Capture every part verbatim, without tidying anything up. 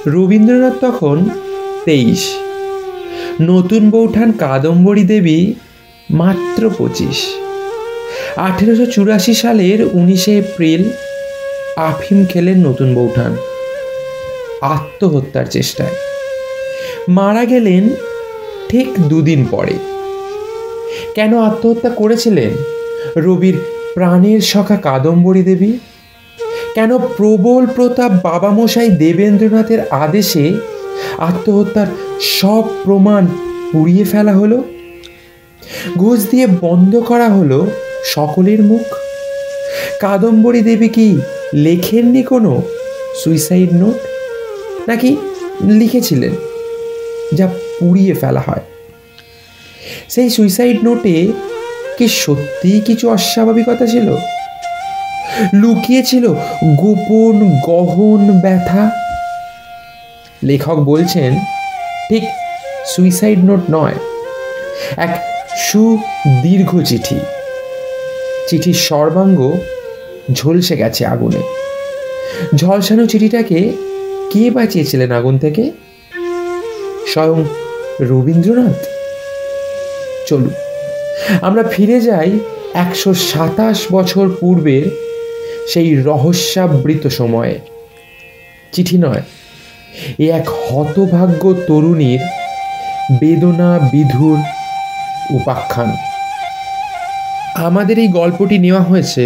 রবীন্দ্রনাথ তখন তেইশ, নতুন বৌঠান কাদম্বরী দেবী মাত্র পঁচিশ। আঠেরোশো চুরাশি সালের উনিশে এপ্রিল আফিম খেলেন নতুন বৌঠান আত্মহত্যার চেষ্টায়। মারা গেলেন ঠিক দুদিন পরে। কেন আত্মহত্যা করেছিলেন রবির প্রাণের সখা কাদম্বরী দেবী? কেন প্রবল প্রতাপ বাবামশাই দেবেন্দ্রনাথের আদেশে আত্মহত্যার সব প্রমাণ পুড়িয়ে ফেলা হলো? ঘুষ দিয়ে বন্ধ করা হলো সকলের মুখ। কাদম্বরী দেবী কি লেখেননি কোনো সুইসাইড নোট, নাকি লিখেছিলেন যা পুড়িয়ে ফেলা হয়? সেই সুইসাইড নোটে কি সত্যিই কিছু অস্বাভাবিকতা ছিল? লুকিয়েছিল গোপন গহন ব্যথা? লেখক বলছেন ঠিক সুইসাইড নোট নয়, এক সুদীর্ঘ চিঠি। চিঠির সর্বাঙ্গ ঝলসে গেছে আগুনে। ঝলসানো চিঠিটাকে কে বাঁচিয়েছিলেন আগুন থেকে? স্বয়ং রবীন্দ্রনাথ। চলুন আমরা ফিরে যাই একশো সাতাশ বছর পূর্বের সেই রহস্যাবৃত সময়ে। চিঠি নয়, এ এক হতভাগ্য তরুণীর বেদনা বিধুর উপাখ্যান। আমাদের এই গল্পটি নেওয়া হয়েছে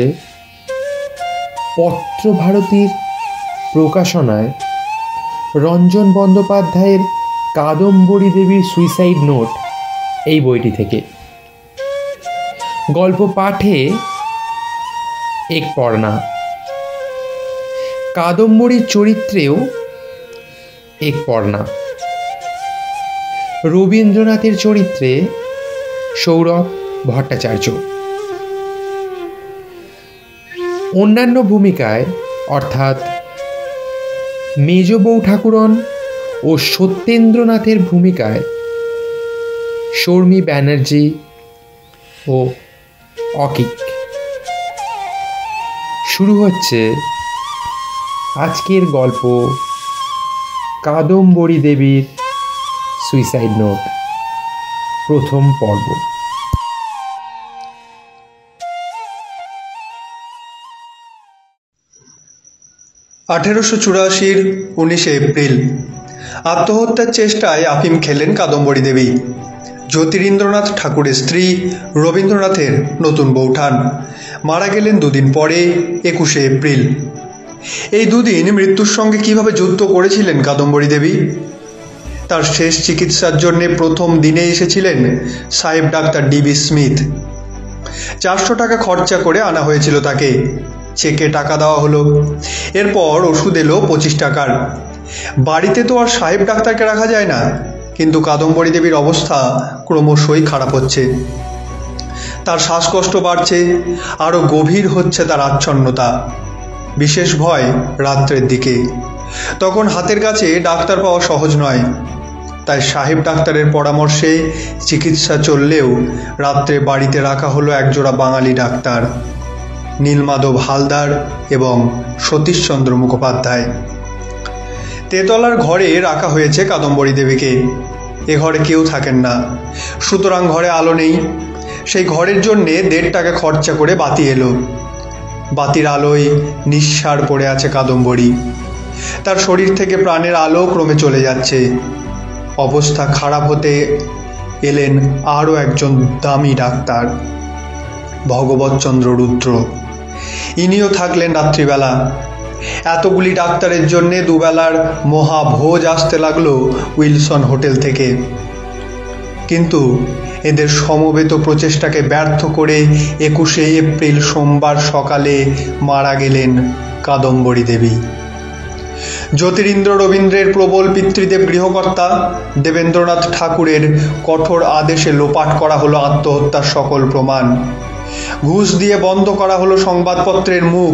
পত্রভারতীর প্রকাশনায় রঞ্জন বন্দ্যোপাধ্যায়ের কাদম্বরী দেবীর সুইসাইড নোট এই বইটি থেকে। গল্প পাঠে এক পর্ণা, কাদম্বরীর চরিত্রেও এক পর্ণা, রবীন্দ্রনাথের চরিত্রে সৌরভ ভট্টাচার্য। অন্যান্য ভূমিকায় অর্থাৎ মেজ বউ ঠাকুরন ও সত্যেন্দ্রনাথের ভূমিকায় শর্মী ব্যানার্জি ও অকিক। শুরু হচ্ছে আজকের গল্প কাদম্বরী দেবীর সুইসাইড নোট, প্রথম পর্ব। আঠেরোশো চুরাশির উনিশে এপ্রিল আত্মহত্যার চেষ্টায় আফিম খেলেন কাদম্বরী দেবী। জ্যোতিরিন্দ্রনাথ ঠাকুরের স্ত্রী, রবীন্দ্রনাথের নতুন বৌঠান মারা গেলেন দুদিন পরে একুশে এপ্রিল। এই দুদিন মৃত্যুর সঙ্গে কিভাবে যুদ্ধ করেছিলেন কাদম্বরী দেবী? তার শেষ চিকিৎসার জন্য প্রথম দিনে এসেছিলেন সাহেব ডাক্তার ডিবি স্মিথ। চারশো টাকা খরচা করে আনা হয়েছিল তাকে। চেকে টাকা দেওয়া হলো। এরপর ওষুধ এলো পঁচিশ টাকার। বাড়িতে তো আর সাহেব ডাক্তারকে রাখা যায় না, কিন্তু কাদম্বরী দেবীর অবস্থা ক্রমশই খারাপ হচ্ছে। তার শ্বাসকষ্ট বাড়ছে, আরও গভীর হচ্ছে তার আচ্ছন্নতা। বিশেষ ভয় রাত্রের দিকে। তখন হাতের কাছে ডাক্তার পাওয়া সহজ নয়। তাই সাহেব ডাক্তারের পরামর্শে চিকিৎসা চললেও রাত্রে বাড়িতে রাখা হলো একজোড়া বাঙালি ডাক্তার, নীলমাধব হালদার এবং সতীশচন্দ্র মুখোপাধ্যায়। তেতলার ঘরে রাখা হয়েছে কাদম্বরী দেবীকে। এ ঘরে কেউ থাকেন না, সুতরাং ঘরে আলো নেই। সেই ঘরের জন্যে দেড় টাকা খরচা করে বাতি এলো। বাতির আলোয় নিঃসার পড়ে আছে কাদম্বরী। তার শরীর থেকে প্রাণের আলো ক্রমে চলে যাচ্ছে। অবস্থা খারাপ হতে এলেন আরও একজন দামি ডাক্তার, ভগবতচন্দ্র রুদ্র। ইনিও থাকলেন রাত্রিবেলা। এতগুলি ডাক্তারের জন্যে দুবেলার মহাভোজ আসতে লাগলো উইলসন হোটেল থেকে। কিন্তু এদের সমবেত প্রচেষ্টাকে ব্যর্থ করে একুশে এপ্রিল সোমবার সকালে মারা গেলেন কাদম্বরী দেবী। জ্যোতিরিন্দ্র রবীন্দ্রের প্রবল পিতৃদেব গৃহকর্তা দেবেন্দ্রনাথ ঠাকুরের কঠোর আদেশে লোপাট করা হলো আত্মহত্যার সকল প্রমাণ। ঘুষ দিয়ে বন্ধ করা হলো সংবাদপত্রের মুখ।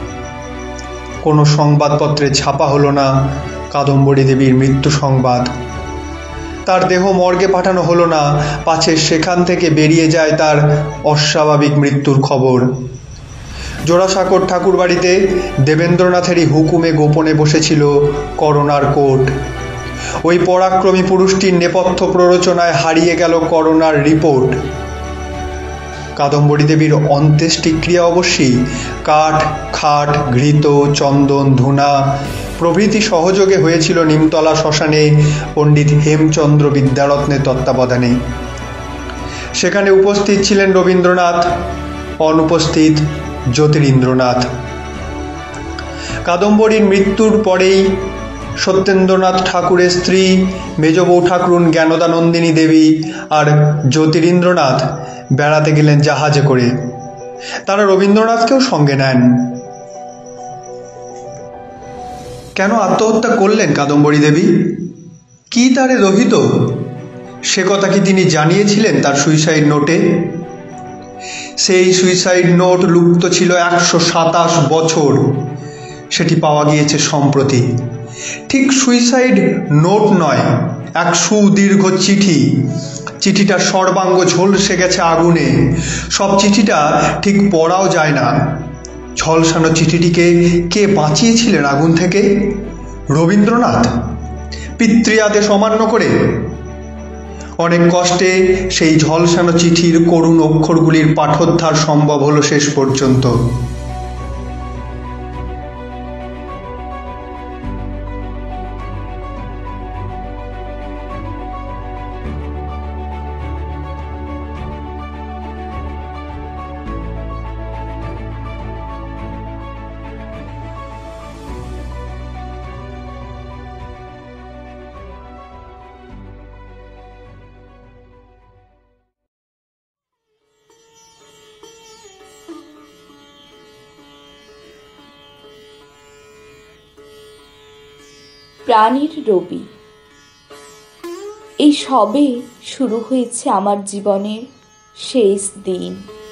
কোনো সংবাদপত্রে ছাপা হলো না কাদম্বরী দেবীর মৃত্যু সংবাদ। তার দেহ মর্গে পাঠানো হলো না, পাছে সেখান থেকে বেরিয়ে যায় তার অস্বাভাবিক মৃত্যুর খবর। জোড়াসাঁকোর ঠাকুর বাড়িতে দেবেন্দ্রনাথেরই হুকুমে গোপনে বসেছিল করোনার কোর্ট। ওই পরাক্রমী পুরুষটির নেপথ্য প্ররোচনায় হারিয়ে গেল করোনার রিপোর্ট। কাদম্বরী দেবীর অন্ত্যেষ্টিক্রিয়া অবশ্যই কাঠ, খাট, ঘৃত, চন্দন, ধুনা প্রভৃতি সহযোগে হয়েছিল নিমতলা শ্মশানে পণ্ডিত হেমচন্দ্র বিদ্যারত্নের তত্ত্বাবধানে। সেখানে উপস্থিত ছিলেন রবীন্দ্রনাথ, অনুপস্থিত জ্যোতিরিন্দ্রনাথ। কাদম্বরীর মৃত্যুর পরেই সত্যেন্দ্রনাথ ঠাকুরের স্ত্রী মেজ বউ ঠাকুরুন জ্ঞানদানন্দিনী দেবী আর জ্যোতিরিন্দ্রনাথ বেড়াতে গেলেন জাহাজে করে। তারা রবীন্দ্রনাথকেও সঙ্গে নেন। কেন আত্মহত্যা করলেন কাদম্বরী দেবী? কি তারে রহিত? সে কথা কি তিনি জানিয়েছিলেন তার সুইসাইড নোটে? সেই সুইসাইড নোট লুপ্ত ছিল একশো সাতাশ বছর। সেটি পাওয়া গিয়েছে সম্প্রতি। ঠিক সুইসাইড নোট নয়, এক সুদীর্ঘ চিঠি। চিঠিটা সর্বাঙ্গ ঝলসে গেছে আগুনে। সব চিঠিটা ঠিক পড়াও যায় না। ঝলসানো চিঠিটিকে কে বাঁচিয়েছিলেন আগুন থেকে? রবীন্দ্রনাথ? পিতৃ আদেশ অমান্য করে? অনেক কষ্টে সেই ঝলসানো চিঠির করুণ অক্ষরগুলির পাঠোদ্ধার সম্ভব হলো শেষ পর্যন্ত। প্রাণীর রবি। এই সবে শুরু হয়েছে আমার জীবনের শেষ দিন।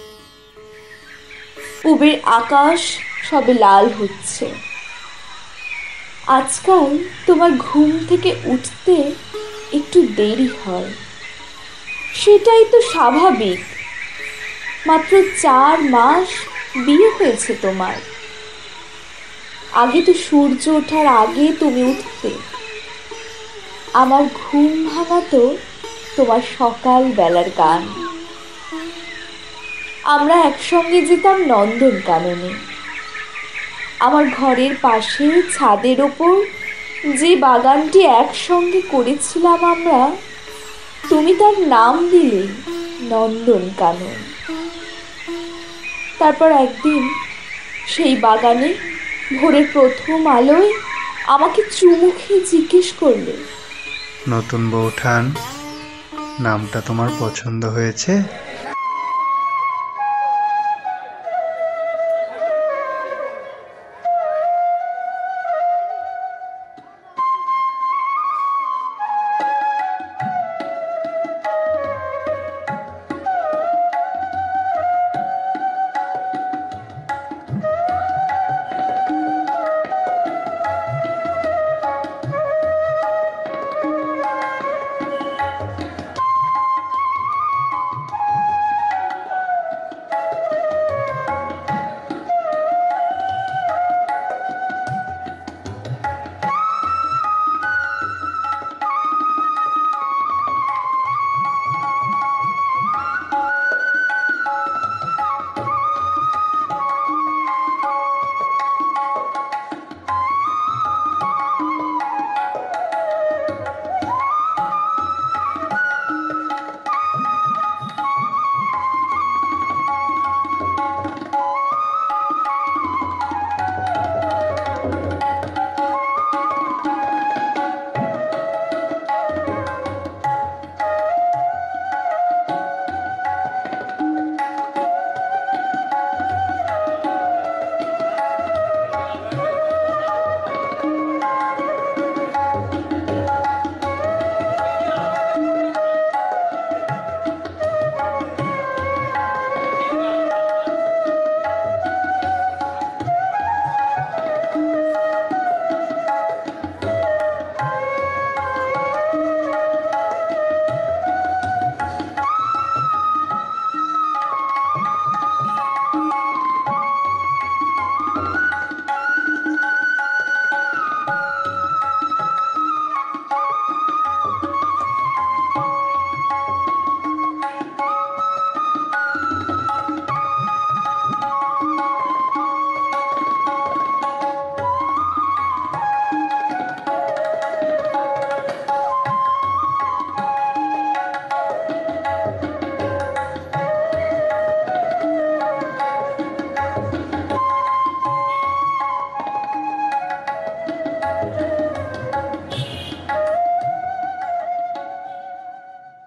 পূবের আকাশ সবে লাল হচ্ছে। আজকাল তোমার ঘুম থেকে উঠতে একটু দেরি হয়, সেটাই তো স্বাভাবিক। মাত্র চার মাস বিয়ে হয়েছে তোমার। আগে তো সূর্য ওঠার আগে তুমি উঠতে। আমার ঘুম ভাঙাতো তোমার সকাল বেলার গান। আমরা একসঙ্গে যেতাম নন্দনকাননে। আমার ঘরের পাশে ছাদের ওপর যে বাগানটি একসঙ্গে করেছিলাম আমরা, তুমি তার নাম দিলে নন্দনকানন। তারপর একদিন সেই বাগানে ভোরের প্রথম আলোয় আমাকে চুমু খেয়ে জিজ্ঞেস করলে, নতুন বউঠান, নামটা তোমার পছন্দ হয়েছে?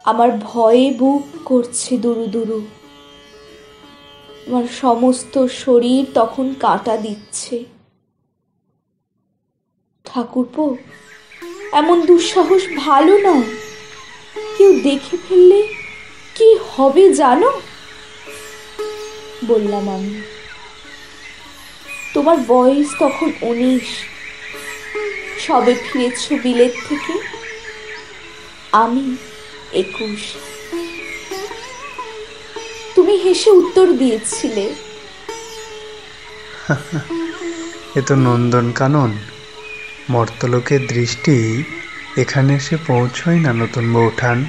আমার ভয়ে বুক করছে দুরু দুরু। আমার সমস্ত শরীর তখন কাঁটা দিচ্ছে। ঠাকুরপো, এমন দুঃসাহস ভালো নয়। কেউ দেখে ফেললে কি হবে জানো? বললাম আমি। তোমার বয়স তখন উনিশ, সবে ফিরেছ বিলেত থেকে। আমি একুশ। তুমি হেসে উত্তর দিয়েছিলে, এ তো নন্দন কানন। মর্তলোকের দৃষ্টি এখানে এসে পৌঁছয় না নতুন বৌঠান।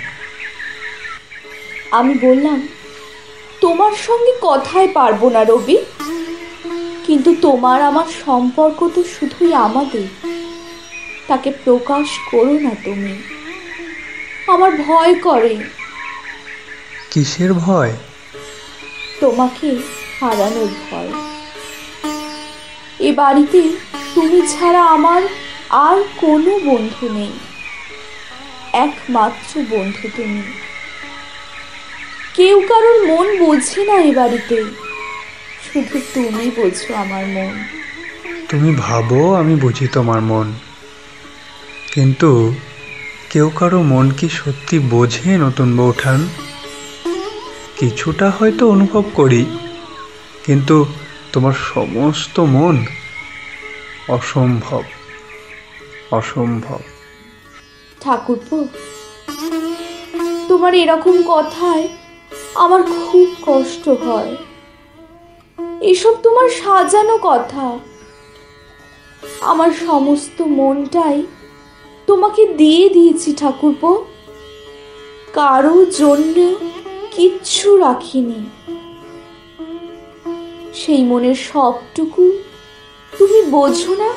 আমি বললাম, তোমার সঙ্গে কথায় পারবো না রবি, কিন্তু তোমার আমার সম্পর্ক তো শুধুই আমাদের, তাকে প্রকাশ করো না তুমি। আমার ভয় করে। কিসের ভয়? তোমাকে হারানোর ভয়। এ বাড়িতে তুমি ছাড়া আমার আর কোনো বন্ধু নেই, একমাত্র বন্ধু তুমি। কেউ কারোর মন বোঝে না এ বাড়িতে, শুধু তুমি বোঝো আমার মন। তুমি ভাবো আমি বুঝি তোমার মন, কিন্তু কেউ কারো মন কি সত্যি বোঝে নতুন বৌঠান? কিছুটা হয়তো অনুভব করি, কিন্তু তোমার সমস্ত মন অসম্ভব, অসম্ভব। ঠাকুরপো, তোমার এরকম কথায় আমার খুব কষ্ট হয়। এসব তোমার সাজানো কথা। আমার সমস্ত মনটাই তোমাকে দিয়ে দিয়েছি ঠাকুরপো, কারো জন্য কিচ্ছু রাখিনি। সেই মনের সবটুকু তুমি বোঝো না।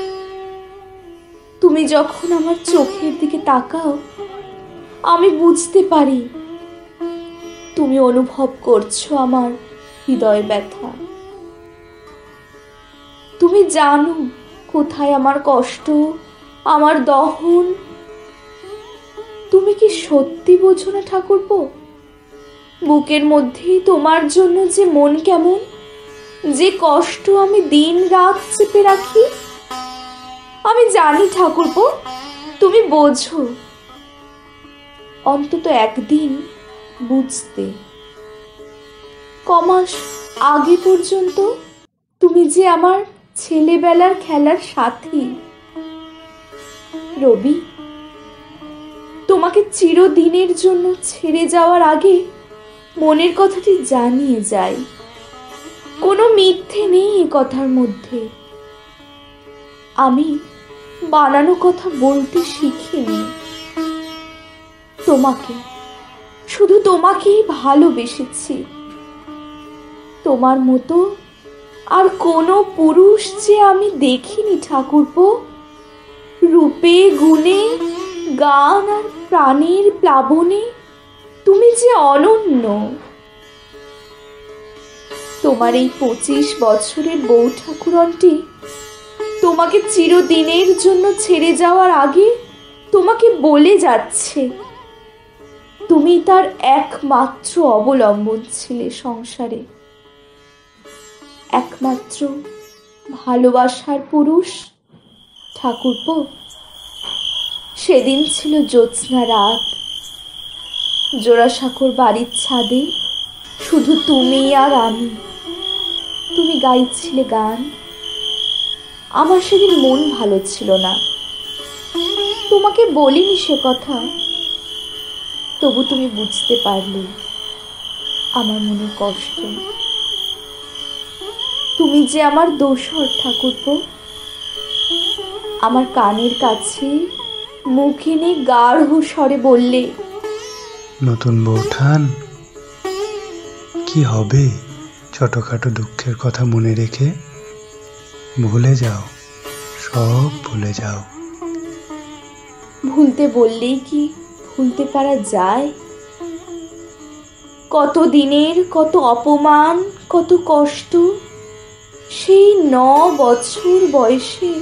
তুমি যখন আমার চোখের দিকে তাকাও, আমি বুঝতে পারি তুমি অনুভব করছো আমার হৃদয় ব্যথা। তুমি জানো কোথায় আমার কষ্ট, আমার দহন। তুমি কি সত্যি বোঝো না ঠাকুরপো? বুকের মধ্যেই তোমার জন্য যে মন কেমন, যে কষ্ট আমি দিন রাত চেপে রাখি। আমি জানি ঠাকুরপো, তুমি বোঝো। অন্তত একদিন বুঝতে। কমাস আগে পর্যন্ত তুমি যে আমার ছেলেবেলার খেলার সাথী। রবি, তোমাকে চিরদিনের জন্য ছেড়ে যাওয়ার আগে মনের কথাটি জানিয়ে যাই। কোনো মিথ্যে নেই এ কথার মধ্যে। আমি বানানো কথা বলতে শিখিনি। তোমাকে, শুধু তোমাকেই ভালোবেসেছি। তোমার মতো আর কোনো পুরুষ যে আমি দেখিনি ঠাকুরপো। রূপে গুণে, গান আর প্রাণের প্লাবনে তুমি যে অনন্য। তোমার এই পঁচিশ বছরের বউ ঠাকুরনটি তোমাকে চিরদিনের জন্য ছেড়ে যাওয়ার আগে তোমাকে বলে যাচ্ছে, তুমি তার একমাত্র অবলম্বন ছিলে সংসারে, একমাত্র ভালোবাসার পুরুষ। ঠাকুরপো, সেদিন ছিল জ্যোৎস্না রাত। জোড়াসাঁকোর বাড়ির ছাদে শুধু তুমি আর আমি। তুমি গাইছিলে গান। আমার সেদিন মন ভালো ছিল না। তোমাকে বলিনি সে কথা, তবু তুমি বুঝতে পারলে আমার মনের কষ্ট। তুমি যে আমার দোসর ঠাকুরপো। আমার কানের কাছে মুখ এনে গাঢ় স্বরে বললে, নতুন বৌঠান, কি হবে ছোটখাটো দুঃখের কথা মনে রেখে? ভুলে যাও, সব ভুলে যাও। ভুলতে বললেই কি ভুলতে পারা যায়? কত দিনের কত অপমান, কত কষ্ট সেই ন বছর বয়সে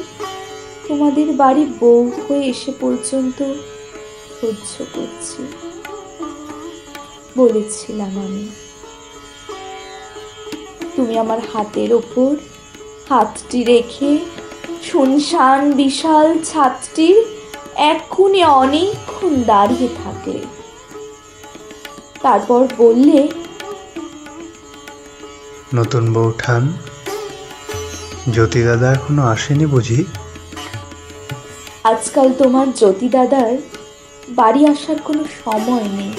তোমাদের বাড়ি বউ হয়ে এসে পর্যন্ত সহ্য করছি। বলেছিলাম আমি। তুমি আমার হাতের ওপর হাতটি রেখে শুনশান বিশাল ছাদটির এক কোণে অনেকক্ষণ দাঁড়িয়ে থাকলে। তারপর বললে, নতুন বউঠান, জ্যোতি দাদা এখনো আসেনি বুঝি? আজকাল তোমার জ্যোতি দাদার বাড়ি আসার কোনো সময় নেই।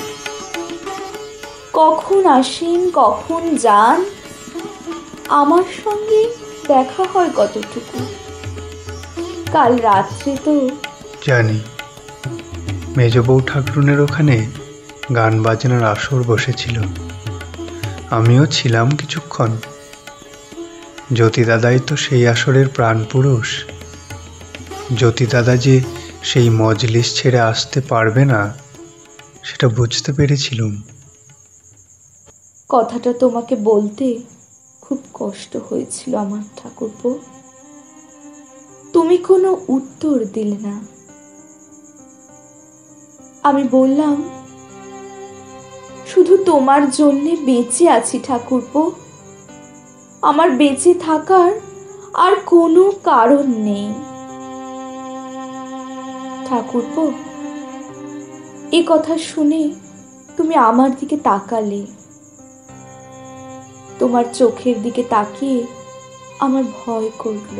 কখন আসেন কখন যান, আমার সঙ্গে দেখা হয় কতটুকু। কাল রাত্রে তো জানি, মেজ বউ ঠাকুরুনের ওখানে গান বাজনার আসর বসেছিল, আমিও ছিলাম কিছুক্ষণ। জ্যোতি দাদাই তো সেই আসরের প্রাণ পুরুষ। জ্যোতি দাদা যে সেই মজলিস ছেড়ে আসতে পারবে না সেটা বুঝতে পেরেছিলুম। কথাটা তোমাকে বলতে খুব কষ্ট হয়েছিল আমার ঠাকুরপো। তুমি কোনো উত্তর দিলে না। আমি বললাম, শুধু তোমার জন্যে বেঁচে আছি ঠাকুরপো, আমার বেঁচে থাকার আর কোনো কারণ নেই। ঠাকুরপো, এ কথা শুনে তুমি আমার দিকে তাকালে। তোমার চোখের দিকে তাকিয়ে আমার ভয় করল।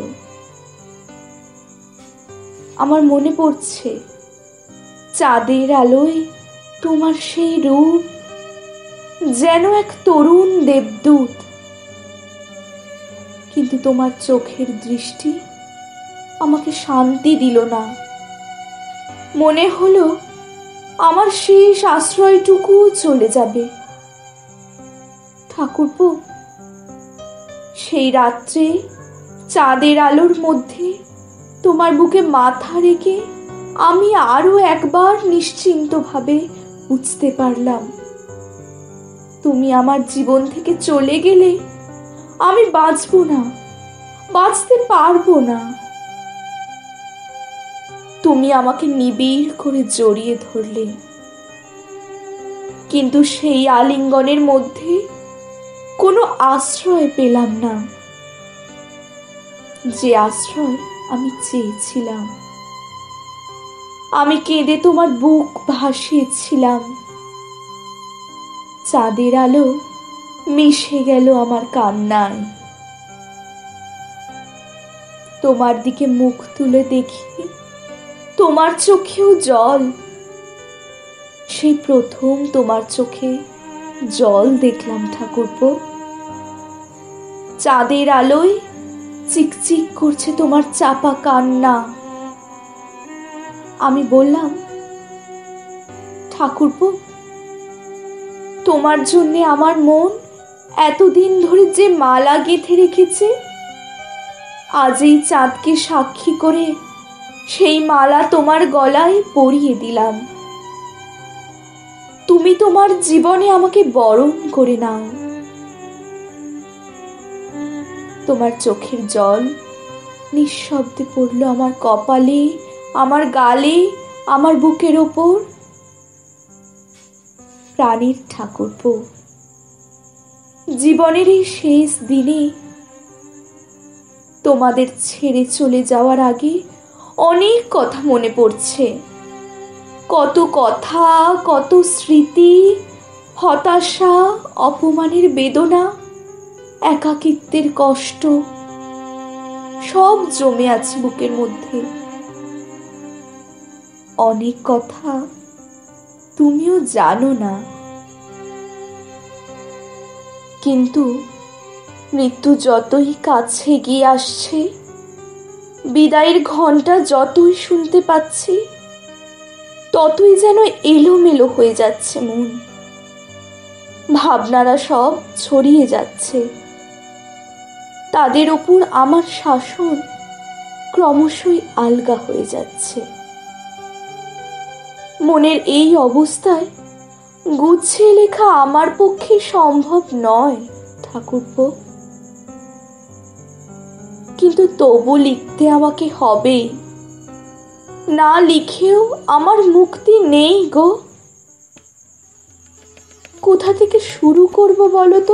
আমার মনে পড়ছে চাঁদের আলোয় তোমার সেই রূপ, যেন এক তরুণ দেবদূত। কিন্তু তোমার চোখের দৃষ্টি আমাকে শান্তি দিল না। মনে হলো আমার শেষ আশ্রয়টুকু চলে যাবে। ঠাকুরপো, সেই রাত্রে চাঁদের আলোর মধ্যে তোমার বুকে মাথা রেখে আমি আরো একবার নিশ্চিন্তভাবে বুঝতে পারলাম, তুমি আমার জীবন থেকে চলে গেলে আমি বাঁচব না, বাঁচতে পারবো না। তুমি আমাকে নিবিড় করে জড়িয়ে ধরলে, কিন্তু সেই আলিঙ্গনের মধ্যে কোনো আশ্রয় পেলাম না, যে আশ্রয় আমি চেয়েছিলাম। আমি কেঁদে তোমার বুক ভাসিয়েছিলাম। চাঁদের আলো মিশে গেল আমার কান্নায়। তোমার দিকে মুখ তুলে দেখি তোমার চোখেও জল। সেই প্রথম তোমার চোখে জল দেখলাম ঠাকুরপো। চাঁদের আলোয় চিকচিক করছে তোমার চাপা কান্না। আমি বললাম, ঠাকুরপো, তোমার জন্যে আমার মন এতদিন ধরে যে মালা গেঁথে রেখেছে, আজ এই চাঁদকে সাক্ষী করে সেই মালা তোমার গলায় পরিয়ে দিলাম। তুমি তোমার জীবনে আমাকে বরণ করে নাও। তোমার চোখের জল নিঃশব্দে পড়ল আমার কপালে, আমার গালে, আমার বুকের ওপর। প্রাণীর ঠাকুরপো, জীবনের এই শেষ দিনে তোমাদের ছেড়ে চলে যাওয়ার আগে অনেক কথা মনে পড়ছে। কত কথা, কত স্মৃতি, হতাশা, অপমানের বেদনা, একাকিত্বের কষ্ট, সব জমে আছে বুকের মধ্যে। অনেক কথা তুমিও জানো না, কিন্তু মৃত্যু যতই কাছে গিয়ে আসছে, বিদায়ের ঘন্টা যতই শুনতে পাচ্ছি, ততই যেন এলোমেলো হয়ে যাচ্ছে মন। ভাবনারা সব ছড়িয়ে যাচ্ছে। তাদের উপর আমার শাসন ক্রমশই আলগা হয়ে যাচ্ছে। মনের এই অবস্থায় গুছিয়ে লেখা আমার পক্ষে সম্ভব নয় ঠাকুরপো, কিন্তু তবু লিখতে আমাকে হবে। না লিখেও আমার মুক্তি নেই গো। কোথা থেকে শুরু করব বলো তো?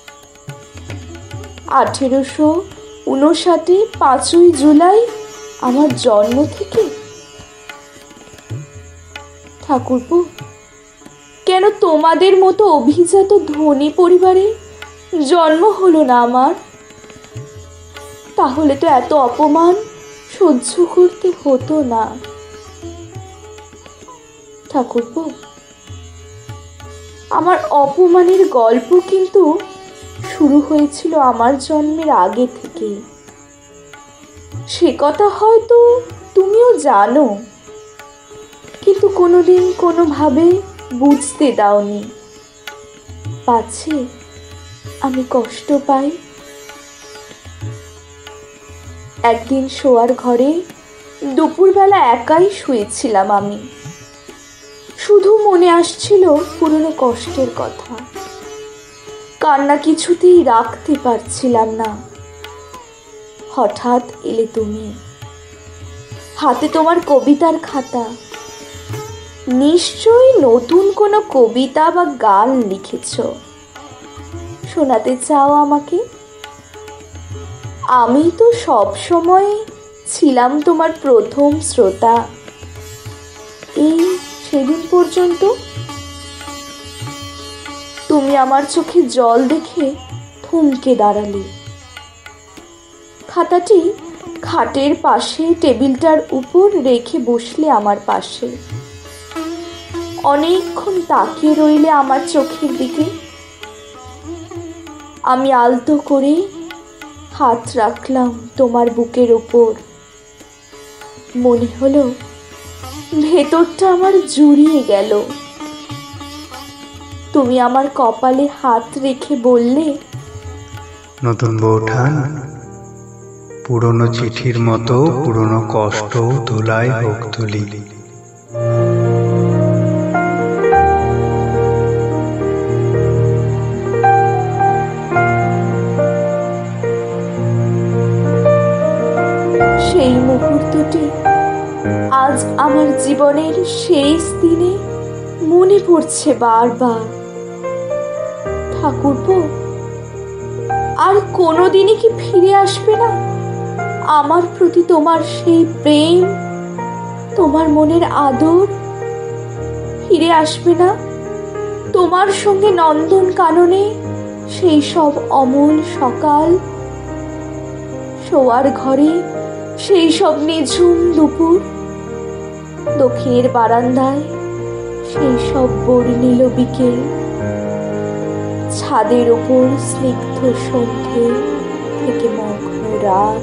আঠেরোশো উনষাটে পাঁচই জুলাই আমার জন্ম থেকে? ঠাকুরপো, কেন তোমাদের মতো অভিজাত ধনী পরিবারে জন্ম হলো না আমার? তাহলে তো এত অপমান সহ্য করতে হতো না। ঠাকুরপো, আমার অপমানের গল্প কিন্তু শুরু হয়েছিল আমার জন্মের আগে থেকে। সে কথা হয়তো তুমিও জানো, কিন্তু কোনোদিন কোনোভাবে বুঝতে দাওনি। পাছে আমি কষ্ট পাই। একদিন শোয়ার ঘরে দুপুরবেলা একাই শুয়েছিলাম আমি। শুধু মনে আসছিল পুরনো কষ্টের কথা। কান্না কিছুতেই রাখতে পারছিলাম না। হঠাৎ এলে তুমি, হাতে তোমার কবিতার খাতা। নিশ্চয়ই নতুন কোনো কবিতা বা গান লিখেছ, শোনাতে চাও আমাকে? আমি তো সব সময় ছিলাম তোমার প্রথম শ্রোতা, এই সেদিন পর্যন্ত। তুমি আমার চোখে জল দেখে থমকে দাঁড়ালে। খাতাটি খাটের পাশে টেবিলটার উপর রেখে বসলে আমার পাশে। অনেকক্ষণ তাকিয়ে রইলে আমার চোখের দিকে। আমি আলতো করে হাত রাখলাম তোমার বুকের উপর। মনে হলো ভেতরটা আমার জুড়িয়ে গেল। তুমি আমার কপালে হাত রেখে বললে, নতুন বউঠান, পুরনো চিঠির মতো পুরনো কষ্ট ধুলায় হোক তুলি। সেই মুহূর্তটি আজ আমার জীবনের শেষ দিনে মনে পড়ছে বারবার। ঠাকুরপো, আর কোনোদিনই কি ফিরে আসবে না আমার প্রতি তোমার সেই প্রেম, তোমার মনের আদর? ফিরে আসবে না তোমার সঙ্গে নন্দন কাননে সেই সব অমল সকাল, শোয়ার ঘরে সেই সব নিঝুম দুপুর, দক্ষিণের বারান্দায় সেই সব বর্ণিল বিকেল, ছাদের ওপর স্নিগ্ধ সন্ধে থেকে মগ্ন রাত?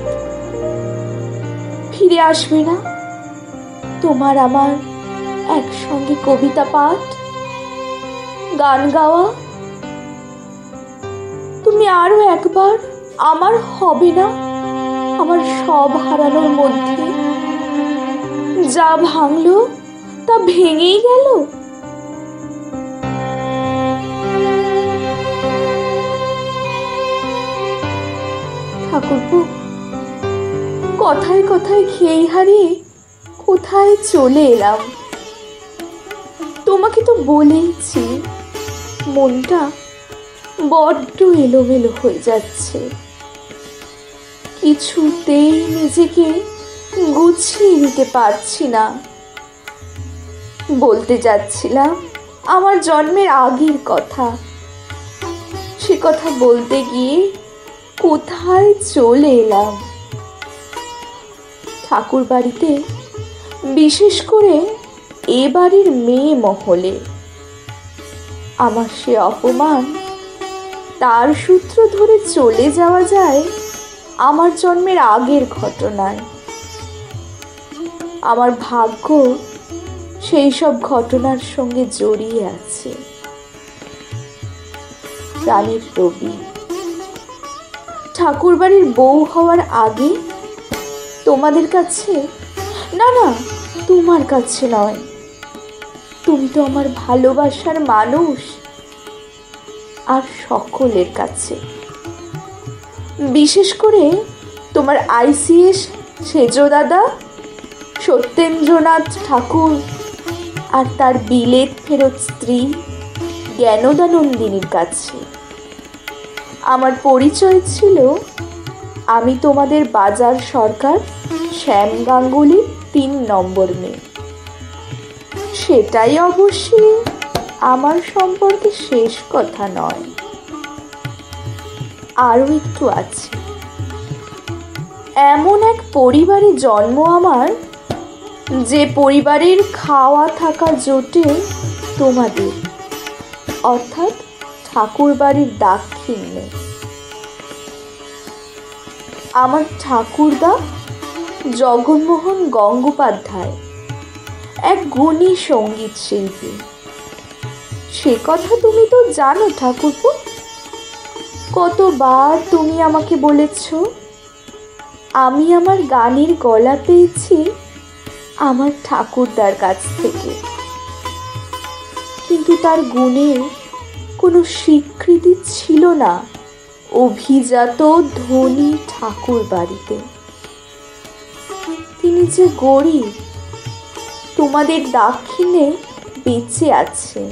ফিরে আসবে না তোমার আমার একসঙ্গে কবিতা পাঠ, গান গাওয়া? তুমি আরো একবার আমার হবে না? আমার সব হারানোর মধ্যে যা ভাঙলো তা ভেঙেই গেল। ঠাকুরপো, কথায় কথায় খেয়ে হারিয়ে কোথায় চলে এলাম? তোমাকে তো বলেইছি মনটা বড্ড এলোমেলো হয়ে যাচ্ছে। কিছুতেই নিজেকে গুছিয়ে নিতে পারছি না। বলতে যাচ্ছিলাম আমার জন্মের আগের কথা। সে কথা বলতে গিয়ে কোথায় চলে এলাম? ঠাকুর বাড়িতে, বিশেষ করে এ বাড়ির মেয়ে মহলে আমার সে অপমান, তার সূত্র ধরে চলে যাওয়া যায় আমার জন্মের আগের ঘটনায়। আমার ভাগ্য সেই সব ঘটনার সঙ্গে জড়িয়ে আছে। প্রাণের রবি, ঠাকুর বাড়ির বউ হওয়ার আগে তোমাদের কাছে, না না তোমার কাছে নয়, তুমি তো আমার ভালোবাসার মানুষ, আর সকলের কাছে, বিশেষ করে তোমার আইসিএস সেজ দাদা সত্যেন্দ্রনাথ ঠাকুর আর তার বিলেত ফেরত স্ত্রী জ্ঞানদানন্দিনীর কাছে। আমার পরিচয় ছিল আমি তোমাদের বাজার সরকার শ্যাম গাঙ্গুলির তিন নম্বর মেয়ে। সেটাই অবশ্যই আমার সম্পর্কে শেষ কথা নয়, আরও একটু আছে। এমন এক পরিবারে জন্ম আমার, যে পরিবারের খাওয়া থাকা জোটে তোমাদের, অর্থাৎ ঠাকুর বাড়ির দাক্ষিণ্যে। আমার ঠাকুরদা জগন্মোহন গঙ্গোপাধ্যায় এক গুণী সঙ্গীত শিল্পী। সে কথা তুমি তো জানো ঠাকুরপো। কতবার তুমি আমাকে বলেছ আমি আমার গানের গলা পেয়েছি আমার ঠাকুরদার কাছ থেকে, কিন্তু তার গুণের কোনো স্বীকৃতি ছিল না অভিজাত ধনী ঠাকুর বাড়িতে। তিনি যে গরিব তোমাদের দাক্ষিণে বেঁচে আছে।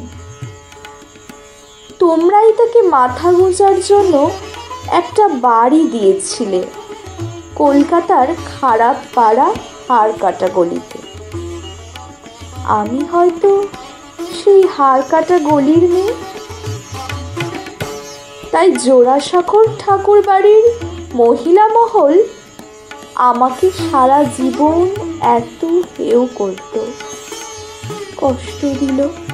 তোমরাই তাকে মাথা গোঁজার জন্য একটা বাড়ি দিয়েছিলে কলকাতার খারাপ পাড়া হাড় কাটা গলিতে। আমি হয়তো সেই হাড় কাটা গলির মেয়ে, তাই জোড়াসাঁকোর ঠাকুর বাড়ির মহিলা মহল আমাকে সারা জীবন এত হেয় করত, কষ্ট দিল।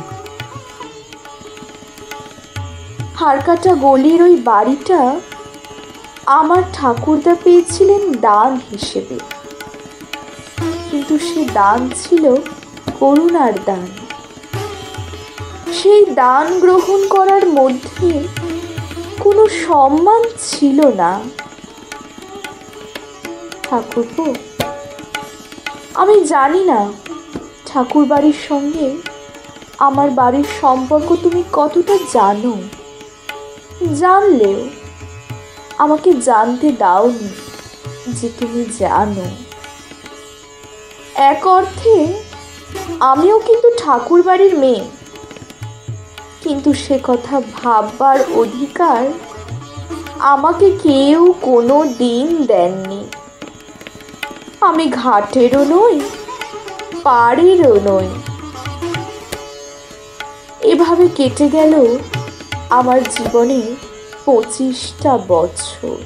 হাড়কাটা গলির ওই বাড়িটা আমার ঠাকুরদা পেয়েছিলেন দান হিসেবে, কিন্তু সে দান ছিল করুণার দান। সেই দান গ্রহণ করার মধ্যে কোনো সম্মান ছিল না। ঠাকুরপো, আমি জানি না ঠাকুর বাড়ির সঙ্গে আমার বাড়ির সম্পর্ক তুমি কতটা জানো। জানলেও আমাকে জানতে দাওনি যে তুমি জানো। এক অর্থে আমিও কিন্তু ঠাকুর বাড়ির মেয়ে, কিন্তু সে কথা ভাববার অধিকার আমাকে কেউ কোনো দিন দেননি। আমি ঘাটেরও নই, পাড়েরও নই। এভাবে কেটে গেল আমার জীবনে পঁচিশটা বছর।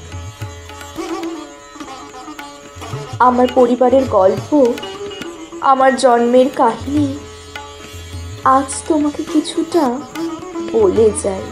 আমার পরিবারের গল্প, আমার জন্মের কাহিনী আজ তোমাকে কিছুটা বলে যাই,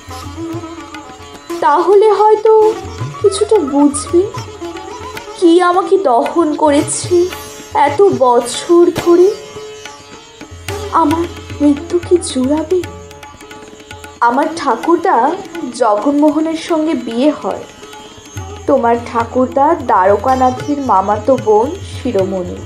তাহলে হয়তো কিছুটা বুঝবে কি আমাকে দহন করেছে এত বছর ধরে। আমার মৃত্যু কি জুড়াবে? আমার ঠাকুরদা জগন্মোহনের সঙ্গে বিয়ে হয় তোমার ঠাকুরদা দ্বারকানাথের মামাতো বোন শিরোমণি।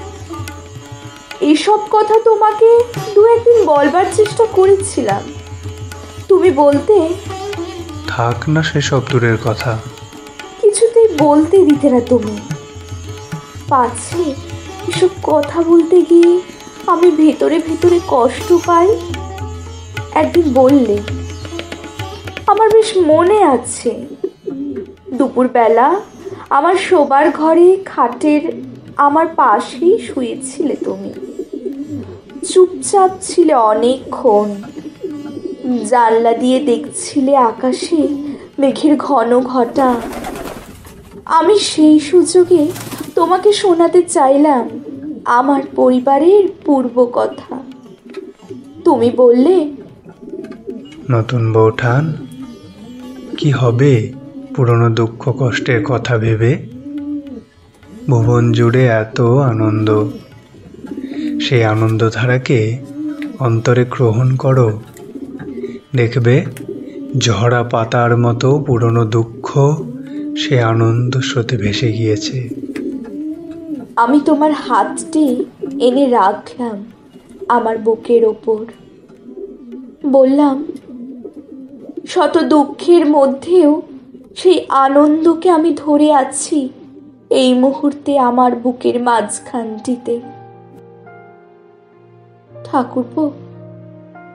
এসব কথা তোমাকে দু একদিন বলবার চেষ্টা করেছিলাম, তুমি বলতে থাক না সেসব দূরের কথা। কিছুতেই বলতে দিতে না তুমি। পাছে এসব কথা বলতে গিয়ে আমি ভেতরে ভেতরে কষ্ট পাই। একদিন বললে, আমার বেশ মনে আছে, দুপুরবেলা আমার শোবার ঘরে খাটের আমার পাশেই শুয়েছিলে তুমি। চুপচাপ ছিলে অনেকক্ষণ, জানলা দিয়ে দেখছিলে আকাশে মেঘের ঘন ঘটা। আমি সেই সুযোগে তোমাকে শোনাতে চাইলাম আমার পরিবারের পূর্ব কথা। তুমি বললে, নতুন বউঠান, কি হবে পুরনো দুঃখ কষ্টের কথা ভেবে? ভুবন জুড়ে এত আনন্দ, সেই আনন্দধারাকে অন্তরে গ্রহণ করো। দেখবে ঝরা পাতার মতো পুরনো দুঃখ সে আনন্দ স্রোতে ভেসে গিয়েছে। আমি তোমার হাতটি এনে রাখলাম আমার বুকের ওপর। বললাম, শত দুঃখের মধ্যেও সেই আনন্দকে আমি ধরে আছি এই মুহূর্তে আমার বুকের মাঝখানটিতে। ঠাকুরপো,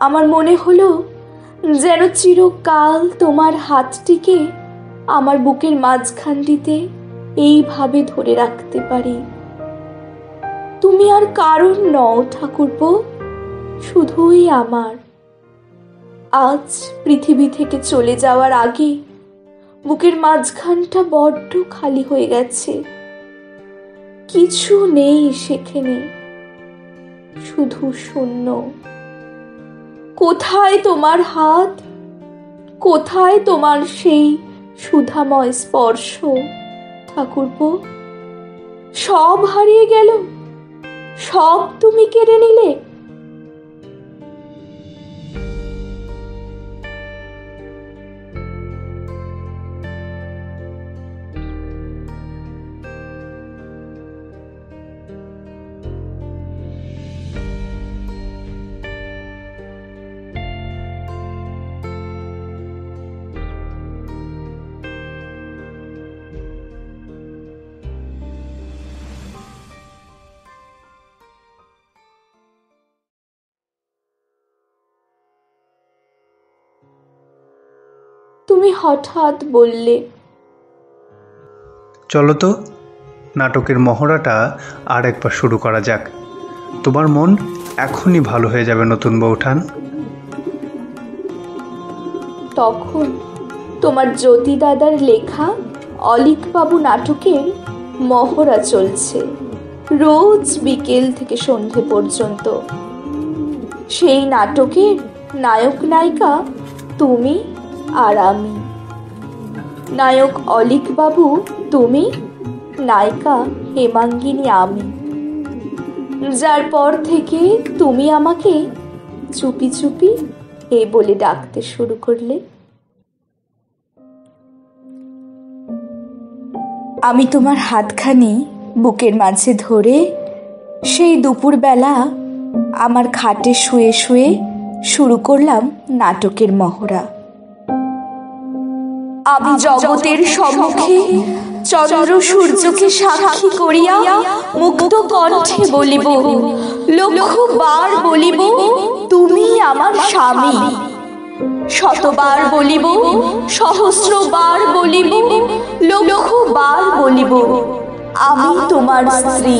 আমার মনে হলো যেন চিরকাল তোমার হাতটিকে আমার বুকের মাঝখানটিতে এইভাবে ধরে রাখতে পারি। তুমি আর কারণ নও ঠাকুরপো, শুধুই আমার। আজ পৃথিবী থেকে চলে যাওয়ার আগে বুকের মাঝখানটা বড্ড খালি হয়ে গেছে। কিছু নেই সেখানে, শুধু শূন্য। কোথায় তোমার হাত, কোথায় তোমার সেই সুধাময় স্পর্শ ঠাকুরপো? সব হারিয়ে গেল, সব তুমি কেড়ে নিলে। তুমি হঠাৎ বললে, চলো তো নাটকের মহড়াটা আর একবার শুরু করা যাক। তোমার মন এখনই ভালো হয়ে যাবে নতুন বউঠান। তখন তোমার জ্যোতি দাদার লেখা অলিকবাবু নাটকের মহড়া চলছে রোজ বিকেল থেকে সন্ধে পর্যন্ত। সেই নাটকের নায়ক নায়িকা তুমি আর আমি। নায়ক অলিকবাবু তুমি, নায়িকা হেমাঙ্গিনী আমি। যার পর থেকে তুমি আমাকে চুপি চুপি এ বলে ডাকতে শুরু করলে। আমি তোমার হাতখানি বুকের মাঝে ধরে সেই দুপুরবেলা আমার খাটে শুয়ে শুয়ে শুরু করলাম নাটকের মহড়া। আমি জগতের সম্মুখে চন্দ্র সূর্যকে সাক্ষী করিয়া মুক্ত কণ্ঠে বলিব, লক্ষ বার বলিব তুমি আমার স্বামী। শতবার বলিব, সহস্রবার বলিব, লক্ষ বার বলিব আমি তোমার স্ত্রী।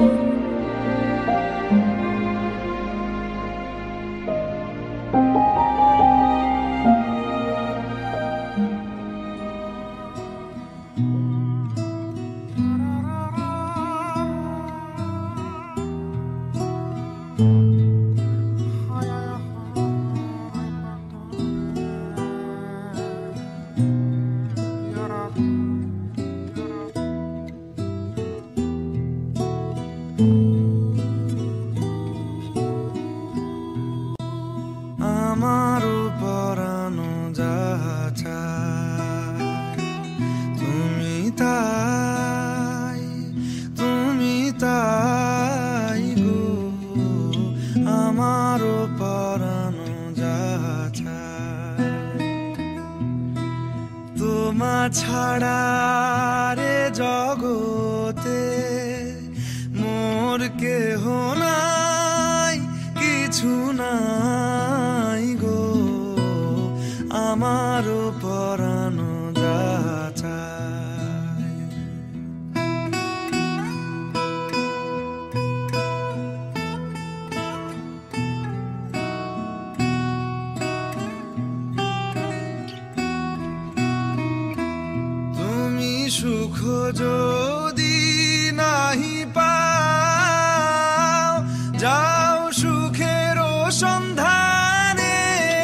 আমারও পরানো যাহা চায় তুমি তাই, তুমি তাই গো। আমারও পরানো যাহা চায় তোমা ছাড়া রে জগতে মোর কেহ নাই, কিছু নাই গো। আমারও পরানো যাহা চায় তুমি সুখ যদি নাহি পাও, যাও সুখের সন্ধানে